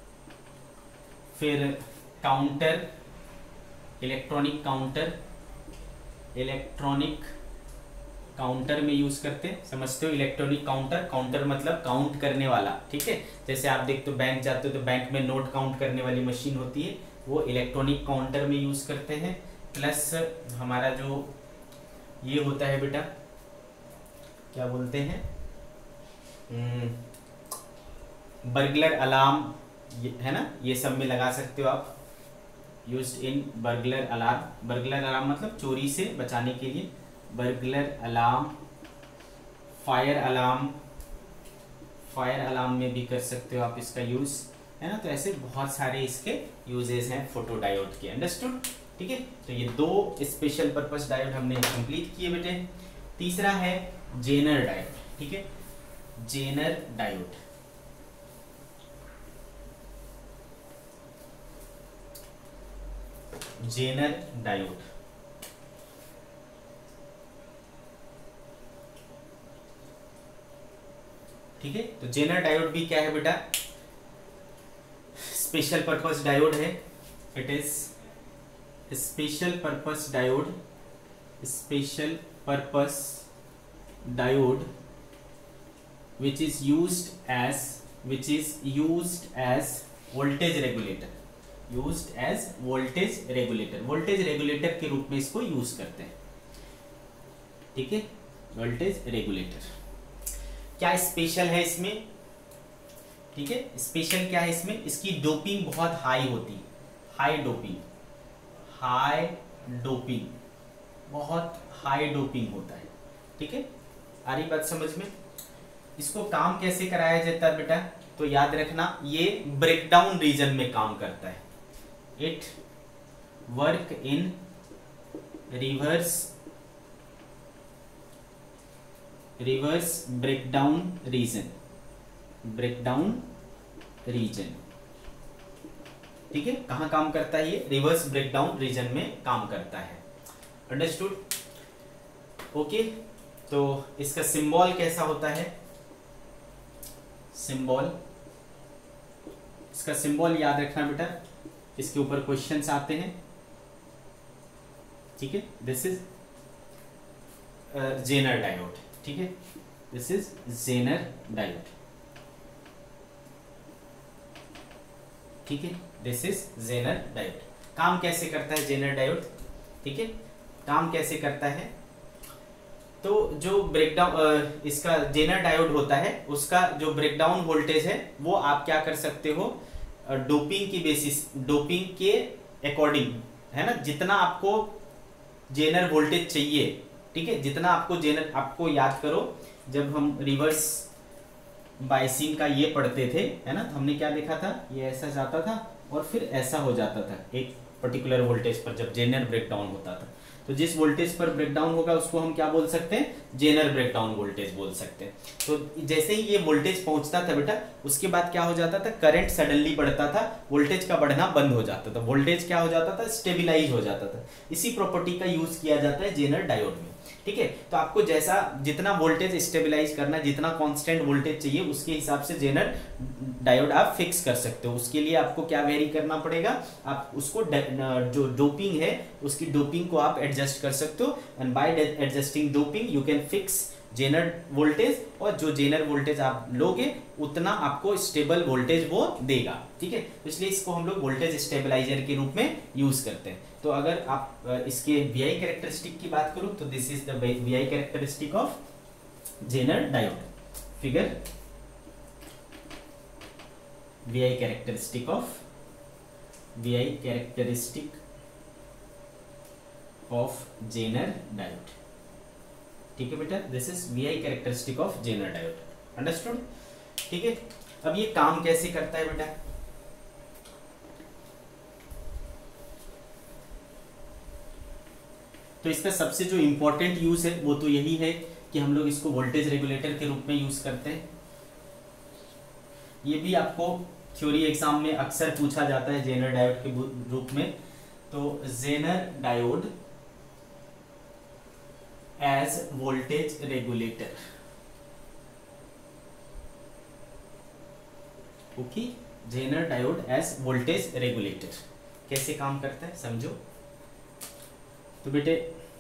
फिर counter, electronic counter, electronic counter में यूज करते हैं। समझते हो इलेक्ट्रॉनिक काउंटर, काउंटर मतलब काउंट करने वाला। ठीक है, जैसे आप देखते हो बैंक जाते हो तो बैंक में नोट काउंट करने वाली मशीन होती है, वो इलेक्ट्रॉनिक काउंटर में यूज करते हैं। प्लस हमारा जो ये होता है बेटा, क्या बोलते हैं, बर्गलर अलार्म है ना, ये सब में लगा सकते हो आप। Used in burglar alarm, burglar alarm मतलब चोरी से बचाने के लिए। Burglar alarm, fire alarm, fire alarm में भी कर सकते हो आप इसका यूज, है ना। तो ऐसे बहुत सारे इसके यूजेस हैं फोटो डायोड के। अंडरस्टूड? ठीक है, तो ये दो स्पेशल पर्पस डायोड हमने कंप्लीट किए बेटे। तीसरा है जेनर डायोड। ठीक है, जेनर डायोड, जेनर डायोड। ठीक है, तो जेनर डायोड भी क्या है बेटा, स्पेशल पर्पस डायोड है। It is special purpose diode, special purpose diode which is used as voltage regulator, used as voltage regulator, voltage regulator के रूप में इसको यूज करते हैं। ठीक है, वोल्टेज रेगुलेटर। क्या स्पेशल है इसमें? ठीक है, स्पेशल क्या है इसमें, इसकी डोपिंग बहुत हाई होती है, हाई डोपिंग, हाई डोपिंग, बहुत हाई डोपिंग होता है। ठीक है, आ रही बात समझ में? इसको काम कैसे कराया जाता है बेटा, तो याद रखना ये ब्रेकडाउन रीजन में काम करता है। It work in reverse breakdown region, breakdown region. ठीक है, कहां काम करता है ये, रिवर्स ब्रेकडाउन रीजन में काम करता है। अंडरस्टूड? ओके, तो इसका सिंबल कैसा होता है, सिंबल, इसका सिंबल याद रखना बेटा, इसके ऊपर क्वेश्चंस आते हैं। ठीक है, दिस इज जेनर डायोड। ठीक है, दिस इज जेनर डायोड। ठीक है, दिस इज जेनर डायोड। काम कैसे करता है जेनर डायोड? ठीक है, काम कैसे करता है, तो जो ब्रेकडाउन इसका जेनर डायोड होता है, उसका जो ब्रेकडाउन वोल्टेज है वो आप क्या कर सकते हो, डोपिंग की बेसिस, डोपिंग के अकॉर्डिंग, है ना, जितना आपको जेनर वोल्टेज चाहिए। ठीक है, जितना आपको जेनर, आपको याद करो जब हम रिवर्स बायसिंग का ये पढ़ते थे, है ना, तो हमने क्या देखा था, ये ऐसा जाता था और फिर ऐसा हो जाता था एक पर्टिकुलर वोल्टेज पर जब जेनर ब्रेकडाउन होता था। तो जिस वोल्टेज पर ब्रेकडाउन होगा उसको हम क्या बोल सकते हैं, जेनर ब्रेकडाउन वोल्टेज बोल सकते हैं। तो जैसे ही ये वोल्टेज पहुंचता था बेटा, उसके बाद क्या हो जाता था, करंट सडनली बढ़ता था, वोल्टेज का बढ़ना बंद हो जाता था, वोल्टेज क्या हो जाता था, स्टेबिलाईज हो जाता था। इसी प्रॉपर्टी का यूज किया जाता है जेनर डायोड में। ठीक है, तो आपको जैसा जितना वोल्टेज स्टेबलाइज करना, जितना कांस्टेंट वोल्टेज चाहिए, उसके हिसाब से जेनर डायोड आप फिक्स कर सकते हो। उसके लिए आपको क्या वेरी करना पड़ेगा, आप उसको जो डोपिंग है उसकी डोपिंग को आप एडजस्ट कर सकते हो, and by adjusting doping you can fix zener voltage, और जो जेनर वोल्टेज आप लोगे उतना आपको स्टेबल वोल्टेज वो देगा। ठीक है, तो इसलिए इसको हम लोग वोल्टेज स्टेबलाइजर के रूप में यूज करते हैं। तो अगर आप इसके VI कैरेक्टरिस्टिक की बात करूं तो this is the VI characteristic of zener diode. Figure VI characteristic of zener diode. ठीक है बेटा, this is VI characteristic of zener diode, understood. ठीक है, अब ये काम कैसे करता है बेटा, तो इसका सबसे जो इंपॉर्टेंट यूज है वो तो यही है कि हम लोग इसको वोल्टेज रेगुलेटर के रूप में यूज करते हैं। ये भी आपको थ्योरी एग्जाम में अक्सर पूछा जाता है जेनर डायोड के रूप में। तो zener diode as voltage regulator, okay, zener diode as voltage regulator कैसे काम करता है समझो। तो बेटे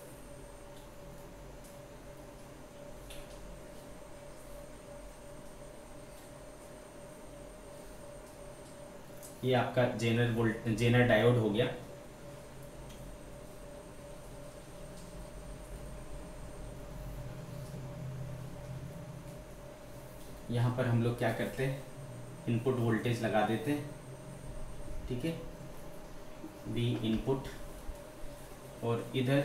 ये आपका जेनर डायोड हो गया। यहाँ पर हम लोग क्या करते हैं, इनपुट वोल्टेज लगा देते हैं। ठीक है, बी इनपुट, और इधर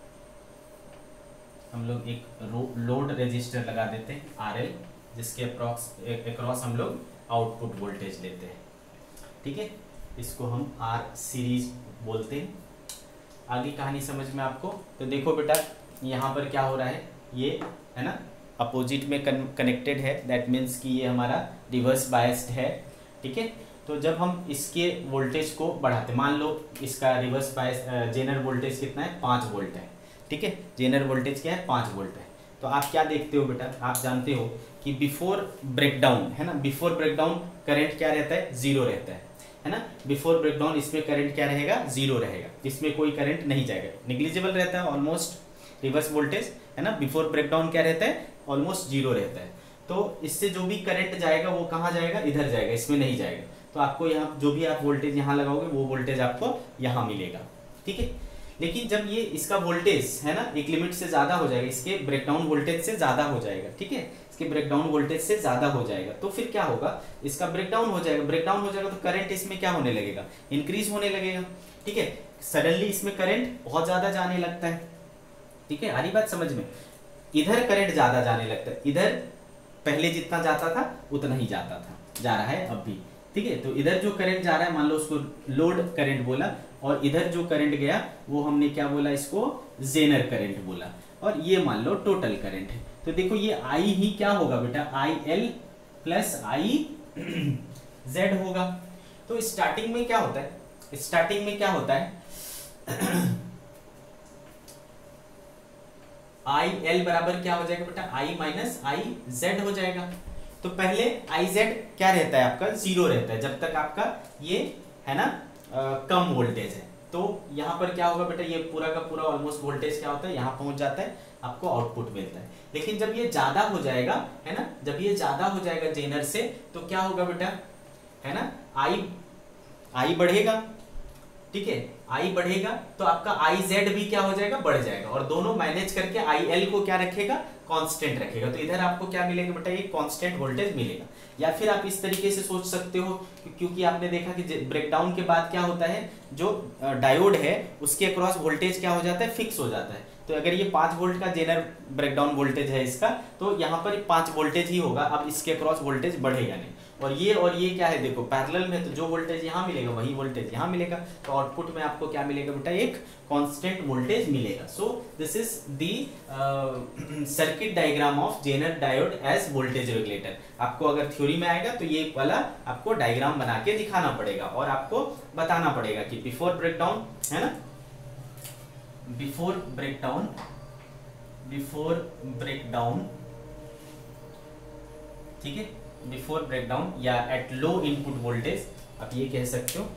हम लोग एक लोड रेजिस्टर लगा देते हैं RL, जिसके अक्रॉस हम लोग आउटपुट वोल्टेज लेते हैं। ठीक है, इसको हम R सीरीज बोलते हैं। आगे कहानी समझ में आपको। तो देखो बेटा, यहाँ पर क्या हो रहा है, ये है ना अपोजिट में कनेक्टेड है, दैट मीन्स कि ये हमारा रिवर्स बायस्ड है। ठीक है, तो जब हम इसके वोल्टेज को बढ़ाते, मान लो इसका रिवर्स बायस जेनर वोल्टेज कितना है, 5 वोल्ट है। ठीक है, जेनर वोल्टेज क्या है, 5 वोल्ट है। तो आप क्या देखते हो बेटा, आप जानते हो कि बिफोर ब्रेकडाउन, है ना, बिफोर ब्रेकडाउन करंट क्या रहता है, 0 रहता है ना। बिफोर ब्रेकडाउन इसमें करंट क्या रहेगा, 0 रहेगा, इसमें कोई करंट नहीं जाएगा, निग्लिजिबल रहता है ऑलमोस्ट रिवर्स वोल्टेज, है ना। बिफोर ब्रेकडाउन क्या रहता है, ऑलमोस्ट 0 रहता है। तो इससे जो भी करंट जाएगा वो कहाँ जाएगा, इधर जाएगा, इसमें नहीं जाएगा। तो आपको यहाँ जो भी आप वोल्टेज यहाँ लगाओगे वो वोल्टेज आपको यहाँ मिलेगा। ठीक है, लेकिन जब ये इसका वोल्टेज है ना एक लिमिट से ज्यादा हो जाएगा, इसके ब्रेकडाउन वोल्टेज से ज्यादा हो जाएगा। ठीक है, इसके ब्रेकडाउन वोल्टेज से ज्यादा हो जाएगा, तो फिर क्या होगा, इसका ब्रेकडाउन हो जाएगा। ब्रेकडाउन हो जाएगा तो करंट इसमें क्या होने लगेगा, इंक्रीज होने लगेगा। ठीक है, सडनली इसमें करंट बहुत ज्यादा जाने लगता है। ठीक है, आ रही बात समझ में, इधर करंट ज्यादा जाने लगता है, इधर पहले जितना जाता था उतना ही जाता था, जा रहा है अब भी। ठीक है, तो इधर जो करंट जा रहा है, मान लो उसको लोड करंट बोला, और इधर जो करंट गया वो हमने क्या बोला, इसको जेनर करंट बोला, और ये मान लो टोटल करंट है। तो देखो ये I ही क्या होगा बेटा, IL प्लस IZ होगा। तो स्टार्टिंग में क्या होता है, स्टार्टिंग में क्या होता है IL बराबर क्या हो जाएगा बेटा, I माइनस IZ हो जाएगा। तो पहले IZ क्या रहता है आपका, 0 रहता है, जब तक आपका ये है ना कम वोल्टेज है। तो यहाँ पर क्या होगा बेटा, ये पूरा का पूरा ऑलमोस्ट वोल्टेज क्या होता है, यहाँ पहुंच जाता है, आपको आउटपुट मिलता है। लेकिन जब ये ज्यादा हो जाएगा, है ना, जब ये ज्यादा हो जाएगा जेनर से, तो क्या होगा बेटा, है ना, I बढ़ेगा। ठीक है, I बढ़ेगा तो आपका IZ भी क्या हो जाएगा, बढ़ जाएगा, और दोनों मैनेज करके IL को क्या रखेगा, कांस्टेंट रखेगा। तो इधर आपको क्या मिलेगा बेटा, ये कांस्टेंट वोल्टेज मिलेगा। या फिर आप इस तरीके से सोच सकते हो, क्योंकि आपने देखा कि ब्रेकडाउन के बाद क्या होता है, जो डायोड है उसके अक्रॉस वोल्टेज क्या हो जाता है, फिक्स हो जाता है। तो अगर ये 5 वोल्ट का जेनर ब्रेकडाउन वोल्टेज है इसका, तो यहाँ पर 5 वोल्टेज ही होगा, अब इसके अक्रॉस वोल्टेज बढ़ेगा नहीं। और ये क्या है, देखो पैरेलल में, तो जो वोल्टेज यहाँ मिलेगा वही वोल्टेज यहाँ मिलेगा, तो आउटपुट में आपको क्या मिलेगा बेटा, एक कांस्टेंट वोल्टेज मिलेगा। So this is the circuit diagram of zener diode as voltage regulator. आपको अगर थ्योरी में आएगा तो ये वाला आपको डायग्राम बना के दिखाना पड़ेगा और आपको बताना पड़ेगा कि बिफोर ब्रेकडाउन, है ना, बिफोर ब्रेकडाउन, ठीक है, बिफोर ब्रेकडाउन या एट लो इनपुट वोल्टेज, आप ये कह सकते हो,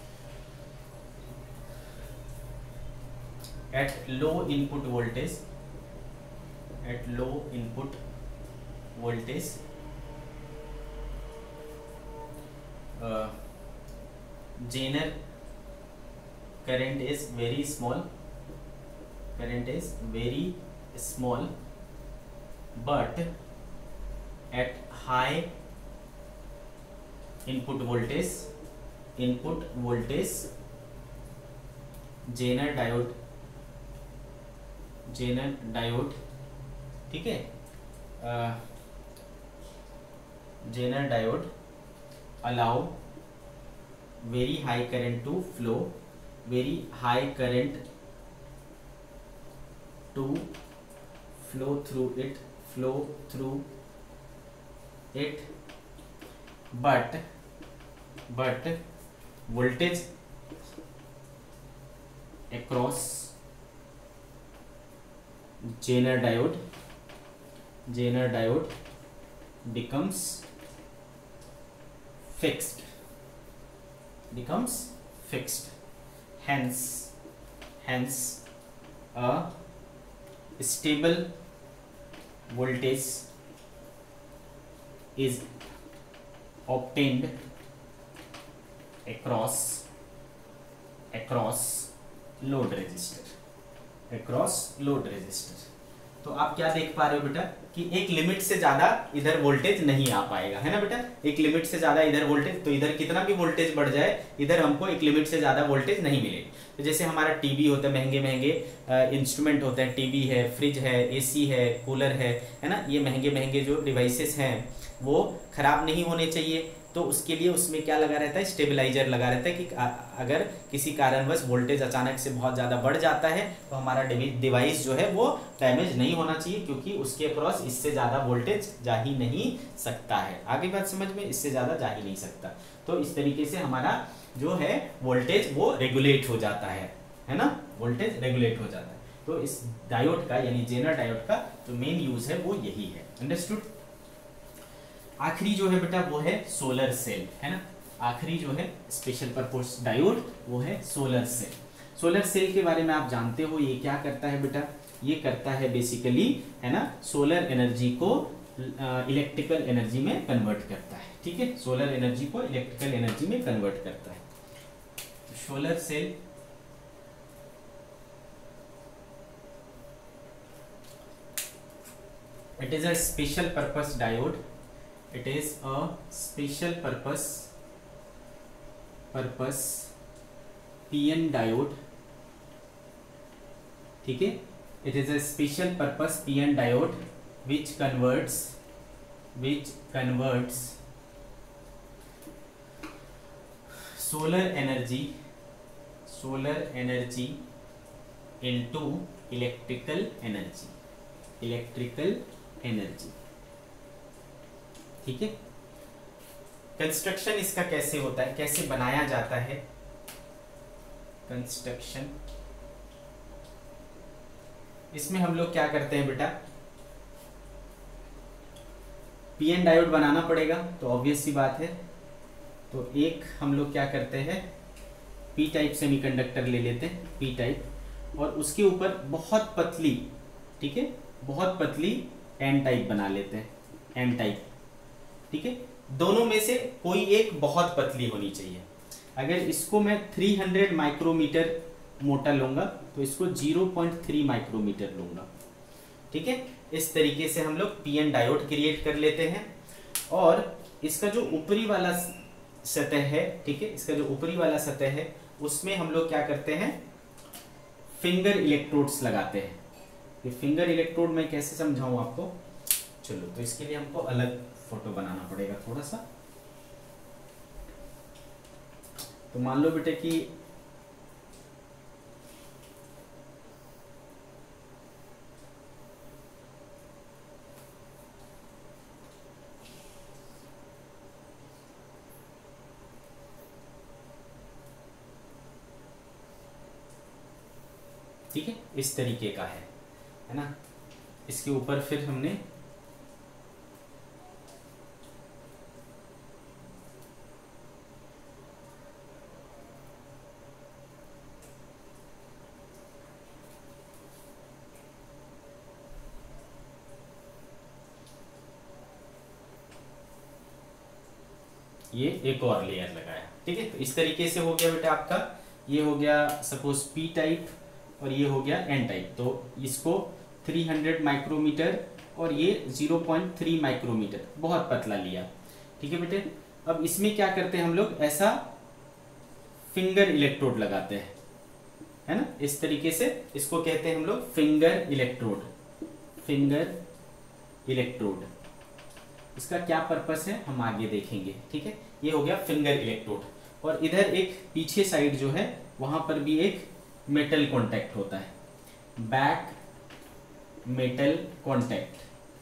at low input voltage, at low input voltage zener current is very small, current is very small, but at high input voltage Zener diode, ठीक है, Zener diode allow very high current to flow, very high current to flow through it, but voltage across Zener diode becomes fixed, hence a stable voltage is obtained across load resistor, तो आप क्या देख पा रहे हो बेटा कि एक लिमिट से ज्यादा इधर वोल्टेज नहीं आ पाएगा, है ना बेटा, एक लिमिट से ज्यादा इधर वोल्टेज, तो इधर कितना भी वोल्टेज बढ़ जाए इधर हमको एक लिमिट से ज्यादा वोल्टेज नहीं मिलेगी। तो जैसे हमारा टीवी होता है, महंगे इंस्ट्रूमेंट होते हैं, टीवी है, फ्रिज है, एसी है, कूलर है ना, ये महंगे जो डिवाइसेस हैं वो खराब नहीं होने चाहिए, तो उसके लिए उसमें क्या लगा रहता है, स्टेबलाइजर लगा रहता है कि अगर किसी कारणवश वोल्टेज अचानक से बहुत ज़्यादा बढ़ जाता है तो हमारा डिवाइस जो है वो डैमेज नहीं होना चाहिए, क्योंकि उसके अक्रॉस इससे ज़्यादा वोल्टेज जा ही नहीं सकता है। आगे बात समझ में, इससे ज़्यादा जा ही नहीं सकता, तो इस तरीके से हमारा जो है वोल्टेज वो रेगुलेट हो जाता है ना, वोल्टेज रेगुलेट हो जाता है। तो इस डायोड का यानी जेनर डायोड का जो मेन यूज है वो यही है, अंडरस्टूड। आखिरी जो है बेटा वो है सोलर सेल, है ना, आखिरी जो है स्पेशल पर्पस डायोड वो है सोलर सेल। सोलर सेल के बारे में आप जानते हो, ये क्या करता है बेटा, ये करता है बेसिकली, है ना, सोलर एनर्जी को इलेक्ट्रिकल एनर्जी में कन्वर्ट करता है, ठीक है, सोलर एनर्जी को इलेक्ट्रिकल एनर्जी में कन्वर्ट करता है। Solar cell it is a special purpose diode, it is a special purpose PN diode, ठीक है, it is a special purpose PN diode which converts solar energy into electrical energy, ठीक है। कंस्ट्रक्शन इसका कैसे होता है, कैसे बनाया जाता है, कंस्ट्रक्शन इसमें हम लोग क्या करते हैं बेटा, पीएन डायोड बनाना पड़ेगा, तो ऑब्वियस सी बात है, तो एक हम लोग क्या करते हैं, पी टाइप सेमीकंडक्टर ले लेते हैं, पी टाइप, और उसके ऊपर बहुत पतली, ठीक है, बहुत पतली एन टाइप बना लेते हैं, एन टाइप, ठीक है, दोनों में से कोई एक बहुत पतली होनी चाहिए। अगर इसको मैं 300 माइक्रोमीटर मोटा लूंगा तो इसको 0.3 माइक्रोमीटर लूंगा, ठीक है। इस तरीके से हम लोग पीएन डायोड क्रिएट कर लेते हैं, और इसका जो ऊपरी वाला सतह है, ठीक है, इसका जो ऊपरी वाला सतह है उसमें हम लोग क्या करते हैं, फिंगर इलेक्ट्रोड्स लगाते हैं। ये फिंगर इलेक्ट्रोड मैं कैसे समझाऊं आपको, चलो, तो इसके लिए हमको अलग फोटो बनाना पड़ेगा थोड़ा सा, तो मान लो बेटे कि ठीक है, इस तरीके का है ना। इसके ऊपर फिर हमने ये एक और लेयर लगाया। ठीक है, तो इस तरीके से हो गया बेटा आपका, ये हो गया सपोज पी टाइप और ये हो गया एन टाइप। तो इसको 300 माइक्रोमीटर और ये 0.3 माइक्रोमीटर, बहुत पतला लिया। ठीक है बेटे, अब इसमें क्या करते हैं हम लोग, ऐसा फिंगर इलेक्ट्रोड लगाते हैं, है ना, इस तरीके से। इसको कहते हैं हम लोग फिंगर इलेक्ट्रोड, फिंगर इलेक्ट्रोड। इसका क्या पर्पस है हम आगे देखेंगे। ठीक है, ये हो गया फिंगर इलेक्ट्रोड। और इधर एक पीछे साइड जो है वहां पर भी एक मेटल कांटेक्ट होता है, back metal contact,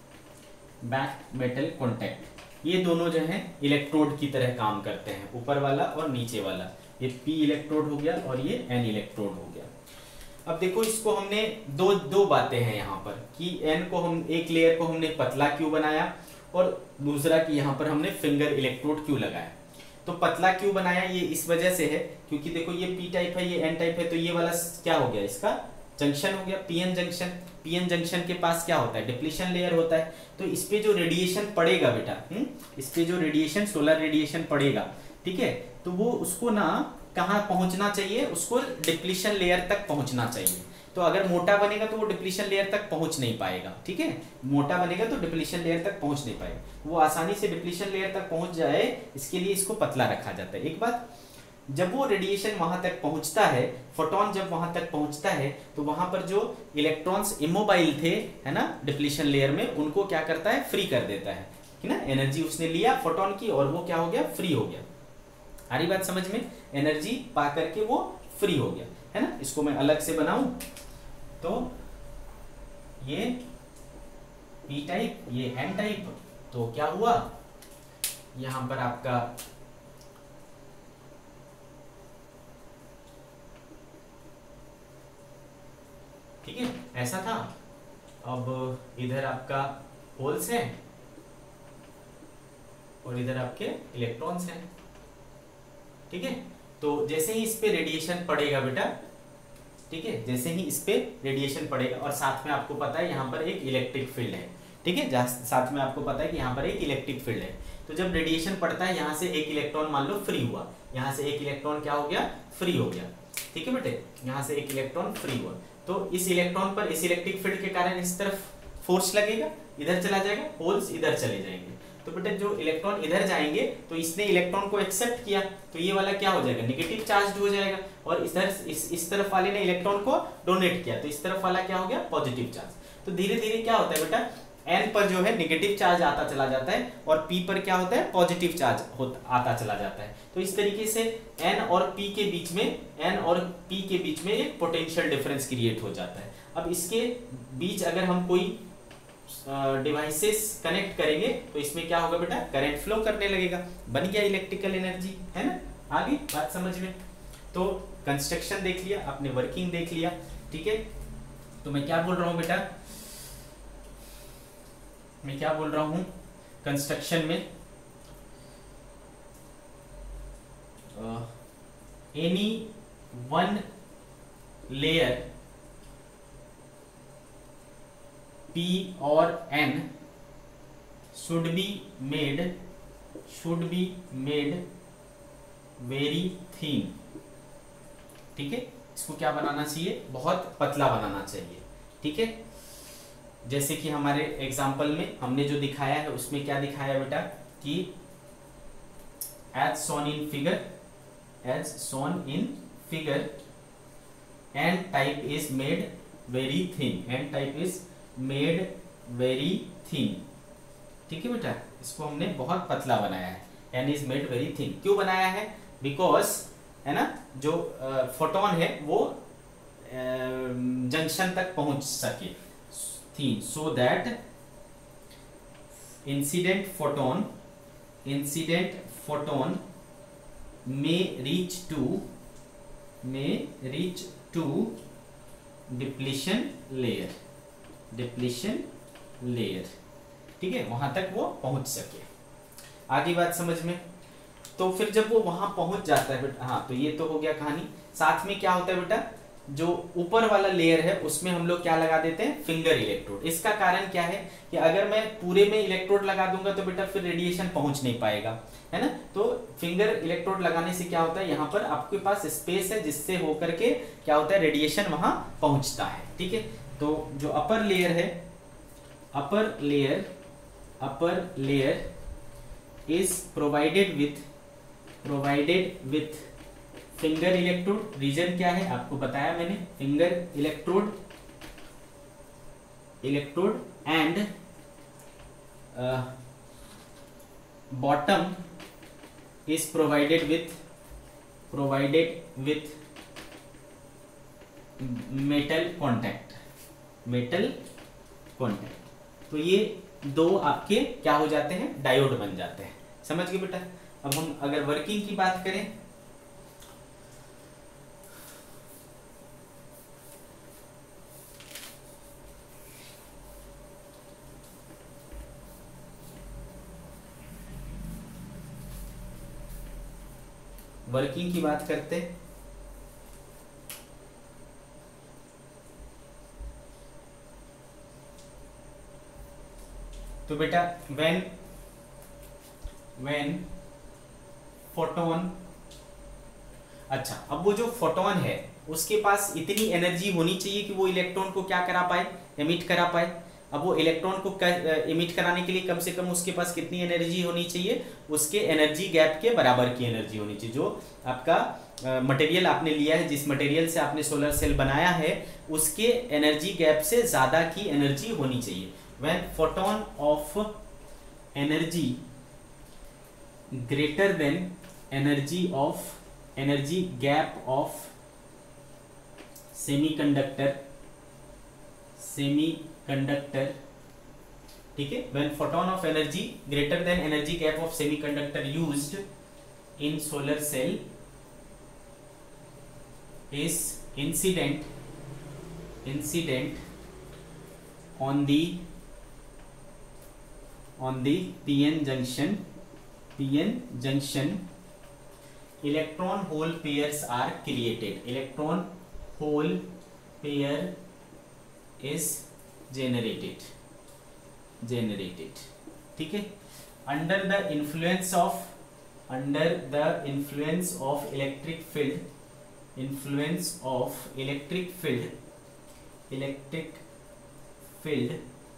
back metal contact. ये दोनों जो है इलेक्ट्रोड की तरह काम करते हैं, ऊपर वाला और नीचे वाला। ये पी इलेक्ट्रोड हो गया और ये एन इलेक्ट्रोड हो गया। अब देखो, इसको हमने दो बातें हैं यहाँ पर कि एन को हम, एक लेयर को हमने पतला क्यों बनाया और दूसरा कि यहाँ पर हमने फिंगर इलेक्ट्रोड क्यों लगाया। तो पतला क्यों बनाया, ये इस वजह से है क्योंकि देखो ये पी टाइप है, ये एन टाइप है, तो ये वाला क्या हो गया, इसका जंक्शन हो गया, पीएन जंक्शन। पीएन जंक्शन के पास क्या होता है, डिप्लीशन लेयर होता है। तो इस पे जो रेडिएशन पड़ेगा बेटा, इस पे जो रेडिएशन, सोलर रेडिएशन पड़ेगा, ठीक है, तो वो उसको ना कहाँ पहुंचना चाहिए, उसको डिप्लीशन लेयर तक पहुंचना चाहिए। तो अगर मोटा बनेगा तो वो डिप्लीशन लेयर तक पहुंच नहीं पाएगा। ठीक है, मोटा बनेगा तो डिप्लीशन लेयर तक पहुंच नहीं पाएगा, वो आसानी से डिप्लीशन लेयर तक पहुंच जाए, इसके लिए इसको पतला रखा जाता है। एक बात, जब वो रेडिएशन वहां तक पहुंचता है, फोटोन जब वहां तक पहुंचता है, तो वहां पर जो इलेक्ट्रॉन्स इमोबाइल थे, है ना, डिप्लीशन लेयर में, उनको क्या करता है, फ्री कर देता है ना। एनर्जी उसने लिया फोटोन की और वो क्या हो गया, फ्री हो गया। आ रही बात समझ में, एनर्जी पा करके वो फ्री हो गया, है ना। इसको मैं अलग से बनाऊं तो ये पी टाइप, ये एन टाइप, तो क्या हुआ, यहां पर आपका ठीक है, ऐसा था। अब इधर आपका होल्स हैं और इधर आपके इलेक्ट्रॉन्स हैं। ठीक है, तो जैसे ही इस पे रेडिएशन पड़ेगा बेटा, ठीक है, जैसे ही इस पे रेडिएशन पड़ेगा, और साथ में आपको पता है यहाँ पर एक इलेक्ट्रिक फील्ड है। ठीक है, साथ में आपको पता है कि यहाँ पर एक इलेक्ट्रिक फील्ड है। तो जब रेडिएशन पड़ता है, यहाँ से एक इलेक्ट्रॉन मान लो फ्री हुआ, यहाँ से एक इलेक्ट्रॉन क्या हो गया, फ्री हो गया। ठीक है बेटे, यहाँ से एक इलेक्ट्रॉन फ्री हुआ, तो इस इलेक्ट्रॉन पर इस इलेक्ट्रिक फील्ड के कारण इस तरफ फोर्स लगेगा, इधर चला जाएगा, होल्स इधर चले जाएंगे। तो बेटा जो इलेक्ट्रॉन इधर जाएंगे, तो इसने इलेक्ट्रॉन को एक्सेप्ट किया, तो ये वाला क्या हो जाएगा, नेगेटिव चार्ज हो जाएगा, और इधर इस तरफ वाले ने इलेक्ट्रॉन को डोनेट किया, तो इस तरफ वाला क्या हो गया, पॉजिटिव चार्ज। तो धीरे धीरे क्या होता है बेटा, एन पर जो है नेगेटिव चार्ज आता चला जाता है और पी पर क्या होता है, पॉजिटिव चार्ज आता चला जाता है। तो इस तरीके से एन और पी के बीच में, एन और पी के बीच में एक पोटेंशियल डिफरेंस क्रिएट हो जाता है। अब इसके बीच अगर हम कोई डिवाइसेस कनेक्ट करेंगे तो इसमें क्या होगा बेटा, करंट फ्लो करने लगेगा, बन गया इलेक्ट्रिकल एनर्जी, है ना। आगे बात समझ में। तो कंस्ट्रक्शन देख लिया आपने, वर्किंग देख लिया। ठीक है, तो मैं क्या बोल रहा हूं बेटा, मैं क्या बोल रहा हूं, कंस्ट्रक्शन में एनी वन लेयर P और N should be made very thin। ठीक है, इसको क्या बनाना चाहिए, बहुत पतला बनाना चाहिए। ठीक है, जैसे कि हमारे एग्जाम्पल में हमने जो दिखाया है उसमें क्या दिखाया बेटा कि as shown in figure N type is made very thin, N type is made very thin। ठीक है बेटा, इसको हमने बहुत पतला बनाया है, N is made very thin। क्यों बनाया है, because है ना, जो फोटोन है वो जंक्शन तक पहुंच सके थी, so that incident photon may reach to depletion layer, ठीक है, वहां तक वो पहुंच सके। आगे बात समझ में। तो फिर जब वो वहां पहुंच जाता है बेटा, हाँ तो ये तो हो गया कहानी। साथ में क्या होता है बेटा, जो ऊपर वाला लेयर है उसमें हम लोग क्या लगा देते हैं, फिंगर इलेक्ट्रोड। इसका कारण क्या है कि अगर मैं पूरे में इलेक्ट्रोड लगा दूंगा तो बेटा फिर रेडिएशन पहुंच नहीं पाएगा, है ना। तो फिंगर इलेक्ट्रोड लगाने से क्या होता है, यहाँ पर आपके पास स्पेस है जिससे होकर के क्या होता है, रेडिएशन वहां पहुंचता है, ठीक है। तो जो अपर लेयर है, upper layer is provided with finger electrode. Reason क्या है आपको बताया मैंने, finger electrode and bottom is provided with metal contact. तो ये दो आपके क्या हो जाते हैं, डायोड बन जाते हैं। समझ गए बेटा। अब हम अगर वर्किंग की बात करें, करते हैं, तो बेटा व्हेन फोटोन, अच्छा अब वो जो फोटोन है उसके पास इतनी एनर्जी होनी चाहिए कि वो इलेक्ट्रॉन को क्या करा पाए, एमिट करा पाए। अब वो इलेक्ट्रॉन को एमिट कराने के लिए कम से कम उसके पास कितनी एनर्जी होनी चाहिए, उसके एनर्जी गैप के बराबर की एनर्जी होनी चाहिए। जो आपका मटेरियल आपने लिया है, जिस मटेरियल से आपने सोलर सेल बनाया है, उसके एनर्जी गैप से ज़्यादा की एनर्जी होनी चाहिए। When photon of energy greater than energy gap of semiconductor, ठीक है। When photon of energy greater than energy gap of semiconductor used in solar cell is incident on the PN junction, electron hole pairs are created, electron hole pair is generated, ठीक है। under the influence of electric field,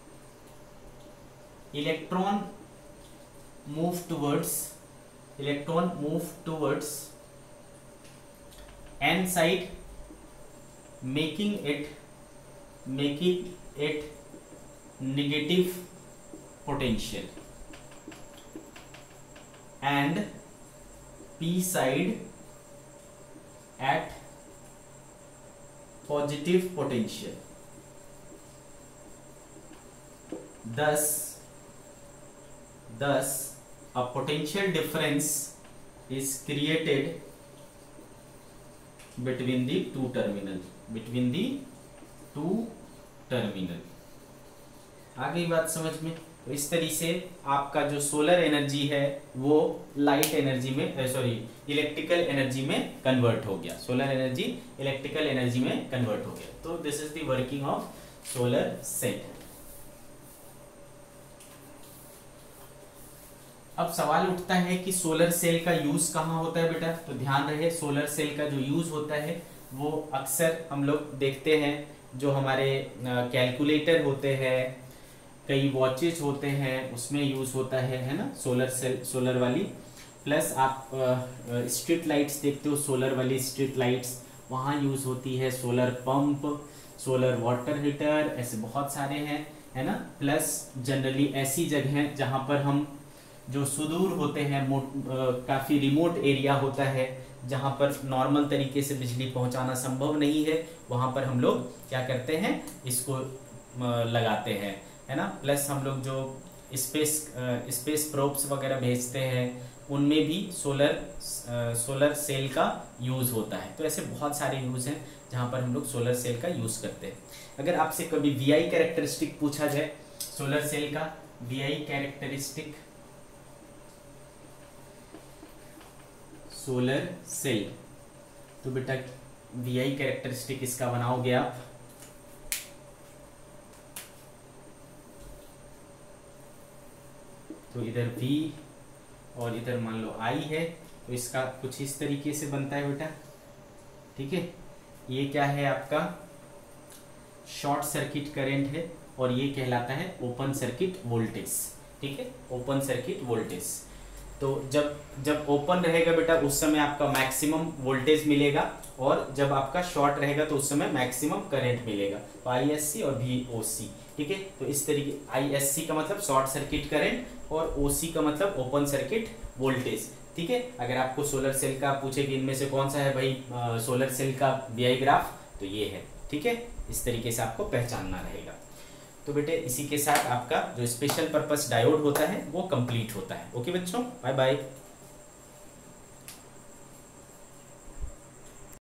electron move towards n side, making it negative potential, and p side at positive potential. Thus a potential difference is created between the two terminal, आ गई बात समझ में। तो इस तरीके से आपका जो सोलर एनर्जी है वो लाइट एनर्जी में, इलेक्ट्रिकल एनर्जी में कन्वर्ट हो गया, सोलर एनर्जी इलेक्ट्रिकल एनर्जी में कन्वर्ट हो गया। तो this is the working of solar cell. अब सवाल उठता है कि सोलर सेल का यूज कहाँ होता है बेटा। तो ध्यान रहे, सोलर सेल का जो यूज होता है वो अक्सर हम लोग देखते हैं, जो हमारे कैलकुलेटर होते हैं, कई वॉचेज होते हैं, उसमें यूज होता है ना सोलर सेल, सोलर वाली। प्लस आप स्ट्रीट लाइट्स देखते हो, सोलर वाली स्ट्रीट लाइट्स, वहाँ यूज होती है। Solar pump, solar water heater, ऐसे बहुत सारे हैं, है ना। प्लस जनरली ऐसी जगह जहाँ पर हम जो सुदूर होते हैं, काफ़ी रिमोट एरिया होता है जहाँ पर नॉर्मल तरीके से बिजली पहुँचाना संभव नहीं है, वहाँ पर हम लोग क्या करते हैं, इसको लगाते हैं, है ना। प्लस हम लोग जो स्पेस प्रोब्स वगैरह भेजते हैं उनमें भी सोलर सेल का यूज़ होता है। तो ऐसे बहुत सारे यूज़ हैं जहाँ पर हम लोग सोलर सेल का यूज़ करते हैं। अगर आपसे कभी वीआई कैरेक्टरिस्टिक पूछा जाए सोलर सेल का, वीआई कैरेक्टरिस्टिक सोलर सेल, तो बेटा वीआई कैरेक्टरिस्टिक इसका बनाओगे आप, तो इधर V और इधर मान लो I है, तो इसका कुछ इस तरीके से बनता है बेटा, ठीक है। ये क्या है आपका शॉर्ट सर्किट करंट है और ये कहलाता है ओपन सर्किट वोल्टेज, ठीक है, ओपन सर्किट वोल्टेज। तो जब ओपन रहेगा बेटा उस समय आपका मैक्सिमम वोल्टेज मिलेगा, और जब आपका शॉर्ट रहेगा तो उस समय मैक्सिमम करंट मिलेगा। तो ISC और VOC, ठीक है। तो इस तरीके ISC का मतलब शॉर्ट सर्किट करंट और OC का मतलब ओपन सर्किट वोल्टेज, ठीक है। अगर आपको सोलर सेल का पूछे कि इनमें से कौन सा है भाई सोलर सेल का VI ग्राफ, तो ये है, ठीक है। इस तरीके से आपको पहचानना रहेगा। तो बेटे इसी के साथ आपका जो स्पेशल पर्पस डायोड होता है वो कंप्लीट होता है। ओके बच्चों, बाय बाय।